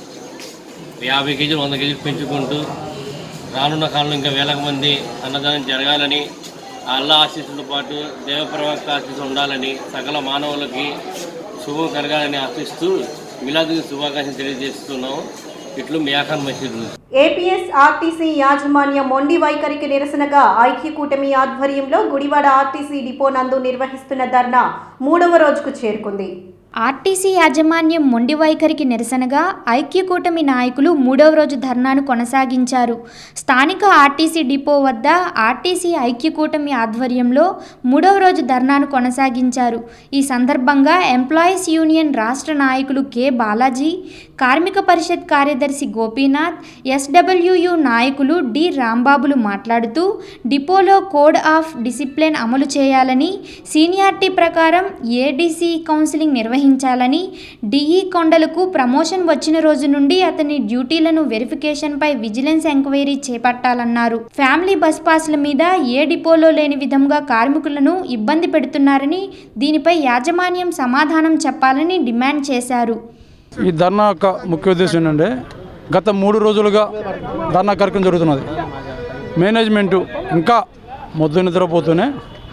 50 కేజీలు 100 కేజీలు పెంచుకుంటూ రానున్న కాలంలో ఇంకా వేలకు మంది అన్నదానం జరగాలని, అల్లా ఆశీస్సులతో పాటు దేవ ప్రవక్త ఆశీస్సులు ఉండాలని, సకల మానవులకి శుభం కలగాలని ఆశిస్తూ మిలాదు శుభాకాంక్షలు తెలియజేస్తున్నాము. ఇట్లు మియాఖాన్ మసీద్. ఏపీఎస్ ఆర్టీసీ యాజమాన్య మొండి వైఖరికి నిరసనగా ఐక్య కూటమి ఆధ్వర్యంలో గుడివాడ ఆర్టీసీ డిపో నందు నిర్వహిస్తున్న ధర్నా 3వ రోజుకు చేరుకుంది. ఆర్టీసీ యాజమాన్యం మొండి వైఖరికి నిరసనగా ఐక్య కూటమి నాయకులు 3వ రోజు ధర్నాను కొనసాగించారు. స్థానిక ఆర్టీసీ డిపో వద్ద ఆర్టీసీ ఐక్య కూటమి ఆధ్వర్యంలో 3వ రోజు ధర్నాను కొనసాగించారు. ఈ సందర్భంగా ఎంప్లాయీస్ యూనియన్ రాష్ట్ర నాయకులు కె బాలాజీ, కార్మిక పరిషత్ కార్యదర్శి గోపీనాథ్, ఎస్డబ్ల్యూయు నాయకులు డి రాంబాబులు మాట్లాడుతూ డిపోలో కోడ్ ఆఫ్ డిసిప్లిన్ అమలు చేయాలని, సీనియారిటీ ప్రకారం ఏడీసీ కౌన్సిలింగ్ నిర్వహించాలని, డిఈ కొండలకు ప్రమోషన్ వచ్చిన రోజు నుండి అతని డ్యూటీలను వెరిఫికేషన్పై విజిలెన్స్ ఎంక్వైరీ చేపట్టాలన్నారు. ఫ్యామిలీ బస్ పాస్ల మీద ఏ డిపోలో లేని విధంగా కార్మికులను ఇబ్బంది పెడుతున్నారని, దీనిపై యాజమాన్యం సమాధానం చెప్పాలని డిమాండ్ చేశారు. ఈ ధర్నా యొక్క ముఖ్య ఉద్దేశం ఏంటంటే గత 3 రోజులుగా ధర్నా కార్యక్రమం జరుగుతున్నది. మేనేజ్మెంటు ఇంకా మొద్దు నిద్రపోతున్నది.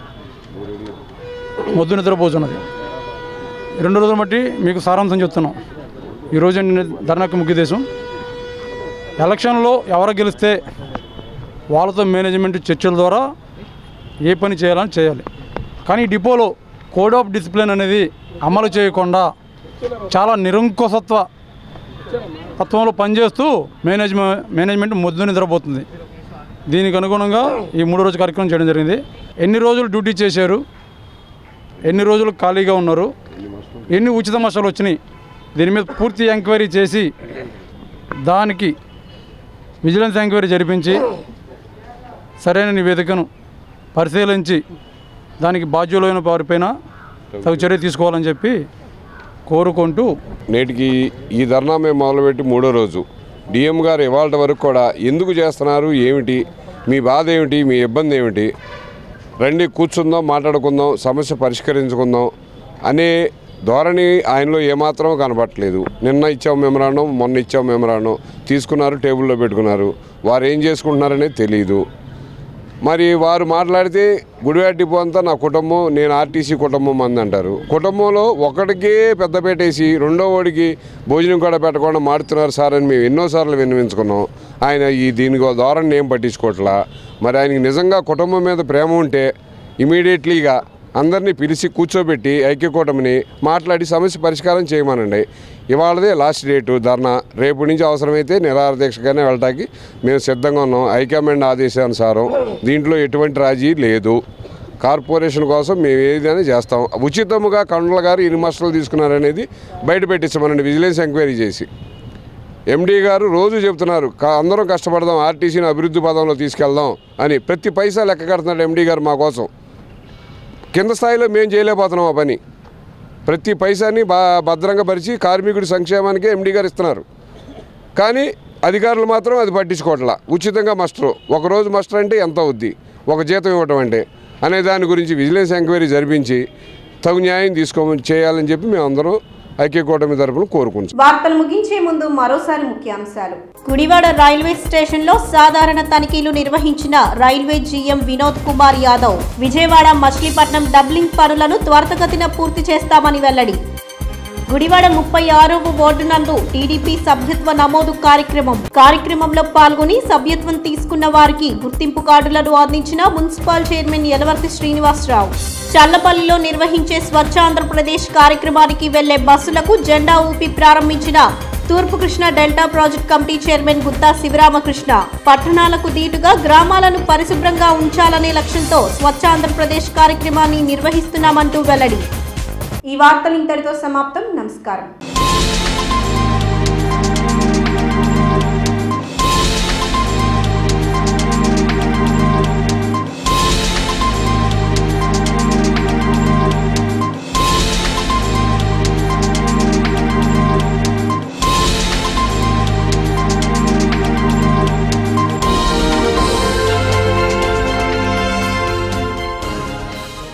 2 రోజులు బట్టి మీకు సారాంశం చెప్తున్నాం. ఈరోజు ధర్నాకు ముఖ్య ఉద్దేశం ఎలక్షన్లో ఎవరు గెలిస్తే వాళ్ళతో మేనేజ్మెంట్ చర్చల ద్వారా ఏ పని చేయాలని చేయాలి. కానీ ఈ డిపోలో కోడ్ ఆఫ్ డిసిప్లిన్ అనేది అమలు చేయకుండా చాలా నిరంకుశత్వ తత్వంలో పనిచేస్తూ మేనేజ్మెంట్ మొద్దు నిద్రపోతుంది. దీనికి అనుగుణంగా ఈ 3 రోజు కార్యక్రమం చేయడం జరిగింది. ఎన్ని రోజులు డ్యూటీ చేశారు, ఎన్ని రోజులు ఖాళీగా ఉన్నారు, ఎన్ని ఉచిత మసాలు వచ్చినాయి, దీని మీద పూర్తి ఎంక్వైరీ చేసి దానికి విజిలెన్స్ ఎంక్వైరీ జరిపించి సరైన నివేదికను పరిశీలించి దానికి బాధ్యులైన వారిపైన తగు చర్య తీసుకోవాలని చెప్పి కోరుకుంటూ నేటికి ఈ ధర్నా మేము మొదలుపెట్టి 3వ రోజు. డిఎం గారు ఇవాళ వరకు కూడా ఎందుకు చేస్తున్నారు, ఏమిటి మీ బాధ ఏమిటి, మీ ఇబ్బంది ఏమిటి, రండి కూర్చుందాం, మాట్లాడుకుందాం, సమస్య పరిష్కరించుకుందాం అనే ధోరణి ఆయనలో ఏమాత్రం కనబట్టలేదు. నిన్న ఇచ్చాం మెమరాండం, మొన్న ఇచ్చాం మెమరాండం, తీసుకున్నారు, టేబుల్లో పెట్టుకున్నారు. వారు ఏం చేసుకుంటున్నారనేది తెలియదు. మరి వారు మాట్లాడితే గుడివాడ డిపో అంతా నా కుటుంబం, నేను ఆర్టీసీ కుటుంబం మంది అంటారు. కుటుంబంలో ఒకటికే పెద్ద పెట్టేసి రెండో వాడికి భోజనం కూడా పెట్టకుండా మాడుతున్నారు సార్ అని మేము ఎన్నోసార్లు విన్నవించుకున్నాం. ఆయన దీనికి ధోరణి ఏం పట్టించుకోవట్లా. మరి ఆయనకి నిజంగా కుటుంబం మీద ప్రేమ ఉంటే ఇమీడియట్లీగా అందరినీ పిలిచి కూర్చోబెట్టి ఐక్యకూటమిని మాట్లాడి సమస్య పరిష్కారం చేయమనండి. ఇవాళదే లాస్ట్ డేటు ధర్నా. రేపు నుంచి అవసరమైతే నిరాహార దీక్షగానే వెళ్ళటానికి మేము సిద్ధంగా ఉన్నాం. హైకమాండ్ ఆదేశానుసారం దీంట్లో ఎటువంటి రాజీ లేదు. కార్పొరేషన్ కోసం మేము ఏదైనా చేస్తాం. ఉచితముగా కండల గారు 8 మాస్టర్లు తీసుకున్నారనేది బయట పెట్టించమనండి విజిలెన్స్ ఎంక్వైరీ చేసి. ఎండీ గారు రోజు చెప్తున్నారు అందరం కష్టపడదాం, ఆర్టీసీని అభివృద్ధి పదంలో తీసుకెళ్దాం అని. ప్రతి పైసా లెక్క కడుతున్నాడు ఎండీ గారు మా కోసం. కింద స్థాయిలో మేము చేయలేకపోతున్నాం ఆ పని. ప్రతి పైసాని భద్రంగా పరిచి కార్మికుడి సంక్షేమానికే ఎండీ గారు ఇస్తున్నారు. కానీ అధికారులు మాత్రం అది పట్టించుకోవట్లా. ఉచితంగా మస్టరు, ఒకరోజు మస్టర్ అంటే ఎంత అవుద్ది, ఒక జీతం ఇవ్వటం అంటే అనే దాని గురించి విజిలెన్స్ ఎంక్వైరీ జరిపించి తగు న్యాయం చేయాలని చెప్పి మేము అందరం ఐక్యకూటమి తరపున కోరుకుంటున్నాం. వార్తలు ముగించే ముందు మరోసారి ముఖ్యాంశాలు. గుడివాడ రైల్వే స్టేషన్ లో సాధారణ తనిఖీలు నిర్వహించిన railway GM Vinod Kumar Yadav. Vijayawada Machilipatnam doubling పనులను త్వరితగతిన పూర్తి చేస్తామని వెల్లడి. గుడివాడ 36వ వార్డు నందు టీడీపీ సభ్యత్వ నమోదు కార్యక్రమంలో పాల్గొని సభ్యత్వం తీసుకున్న వారికి గుర్తింపు కార్డులను అందించిన మున్సిపల్ చైర్మన్ యలవర్తి శ్రీనివాసరావు. చల్లపల్లిలో నిర్వహించే స్వచ్ఛ ఆంధ్రప్రదేశ్ కార్యక్రమానికి వెళ్లే బస్సులకు జెండా ఊపి ప్రారంభించిన తూర్పు Krishna delta project committee chairman Gutta Sivaramakrishna. పట్టణాలకు దీటుగా గ్రామాలను పరిశుభ్రంగా ఉంచాలనే లక్ష్యంతో స్వచ్ఛ ఆంధ్రప్రదేశ్ కార్యక్రమాన్ని నిర్వహిస్తున్నామంటూ వెల్లడి. ఈ వార్తలు ఇంతటితో సమాప్తం. నమస్కారం.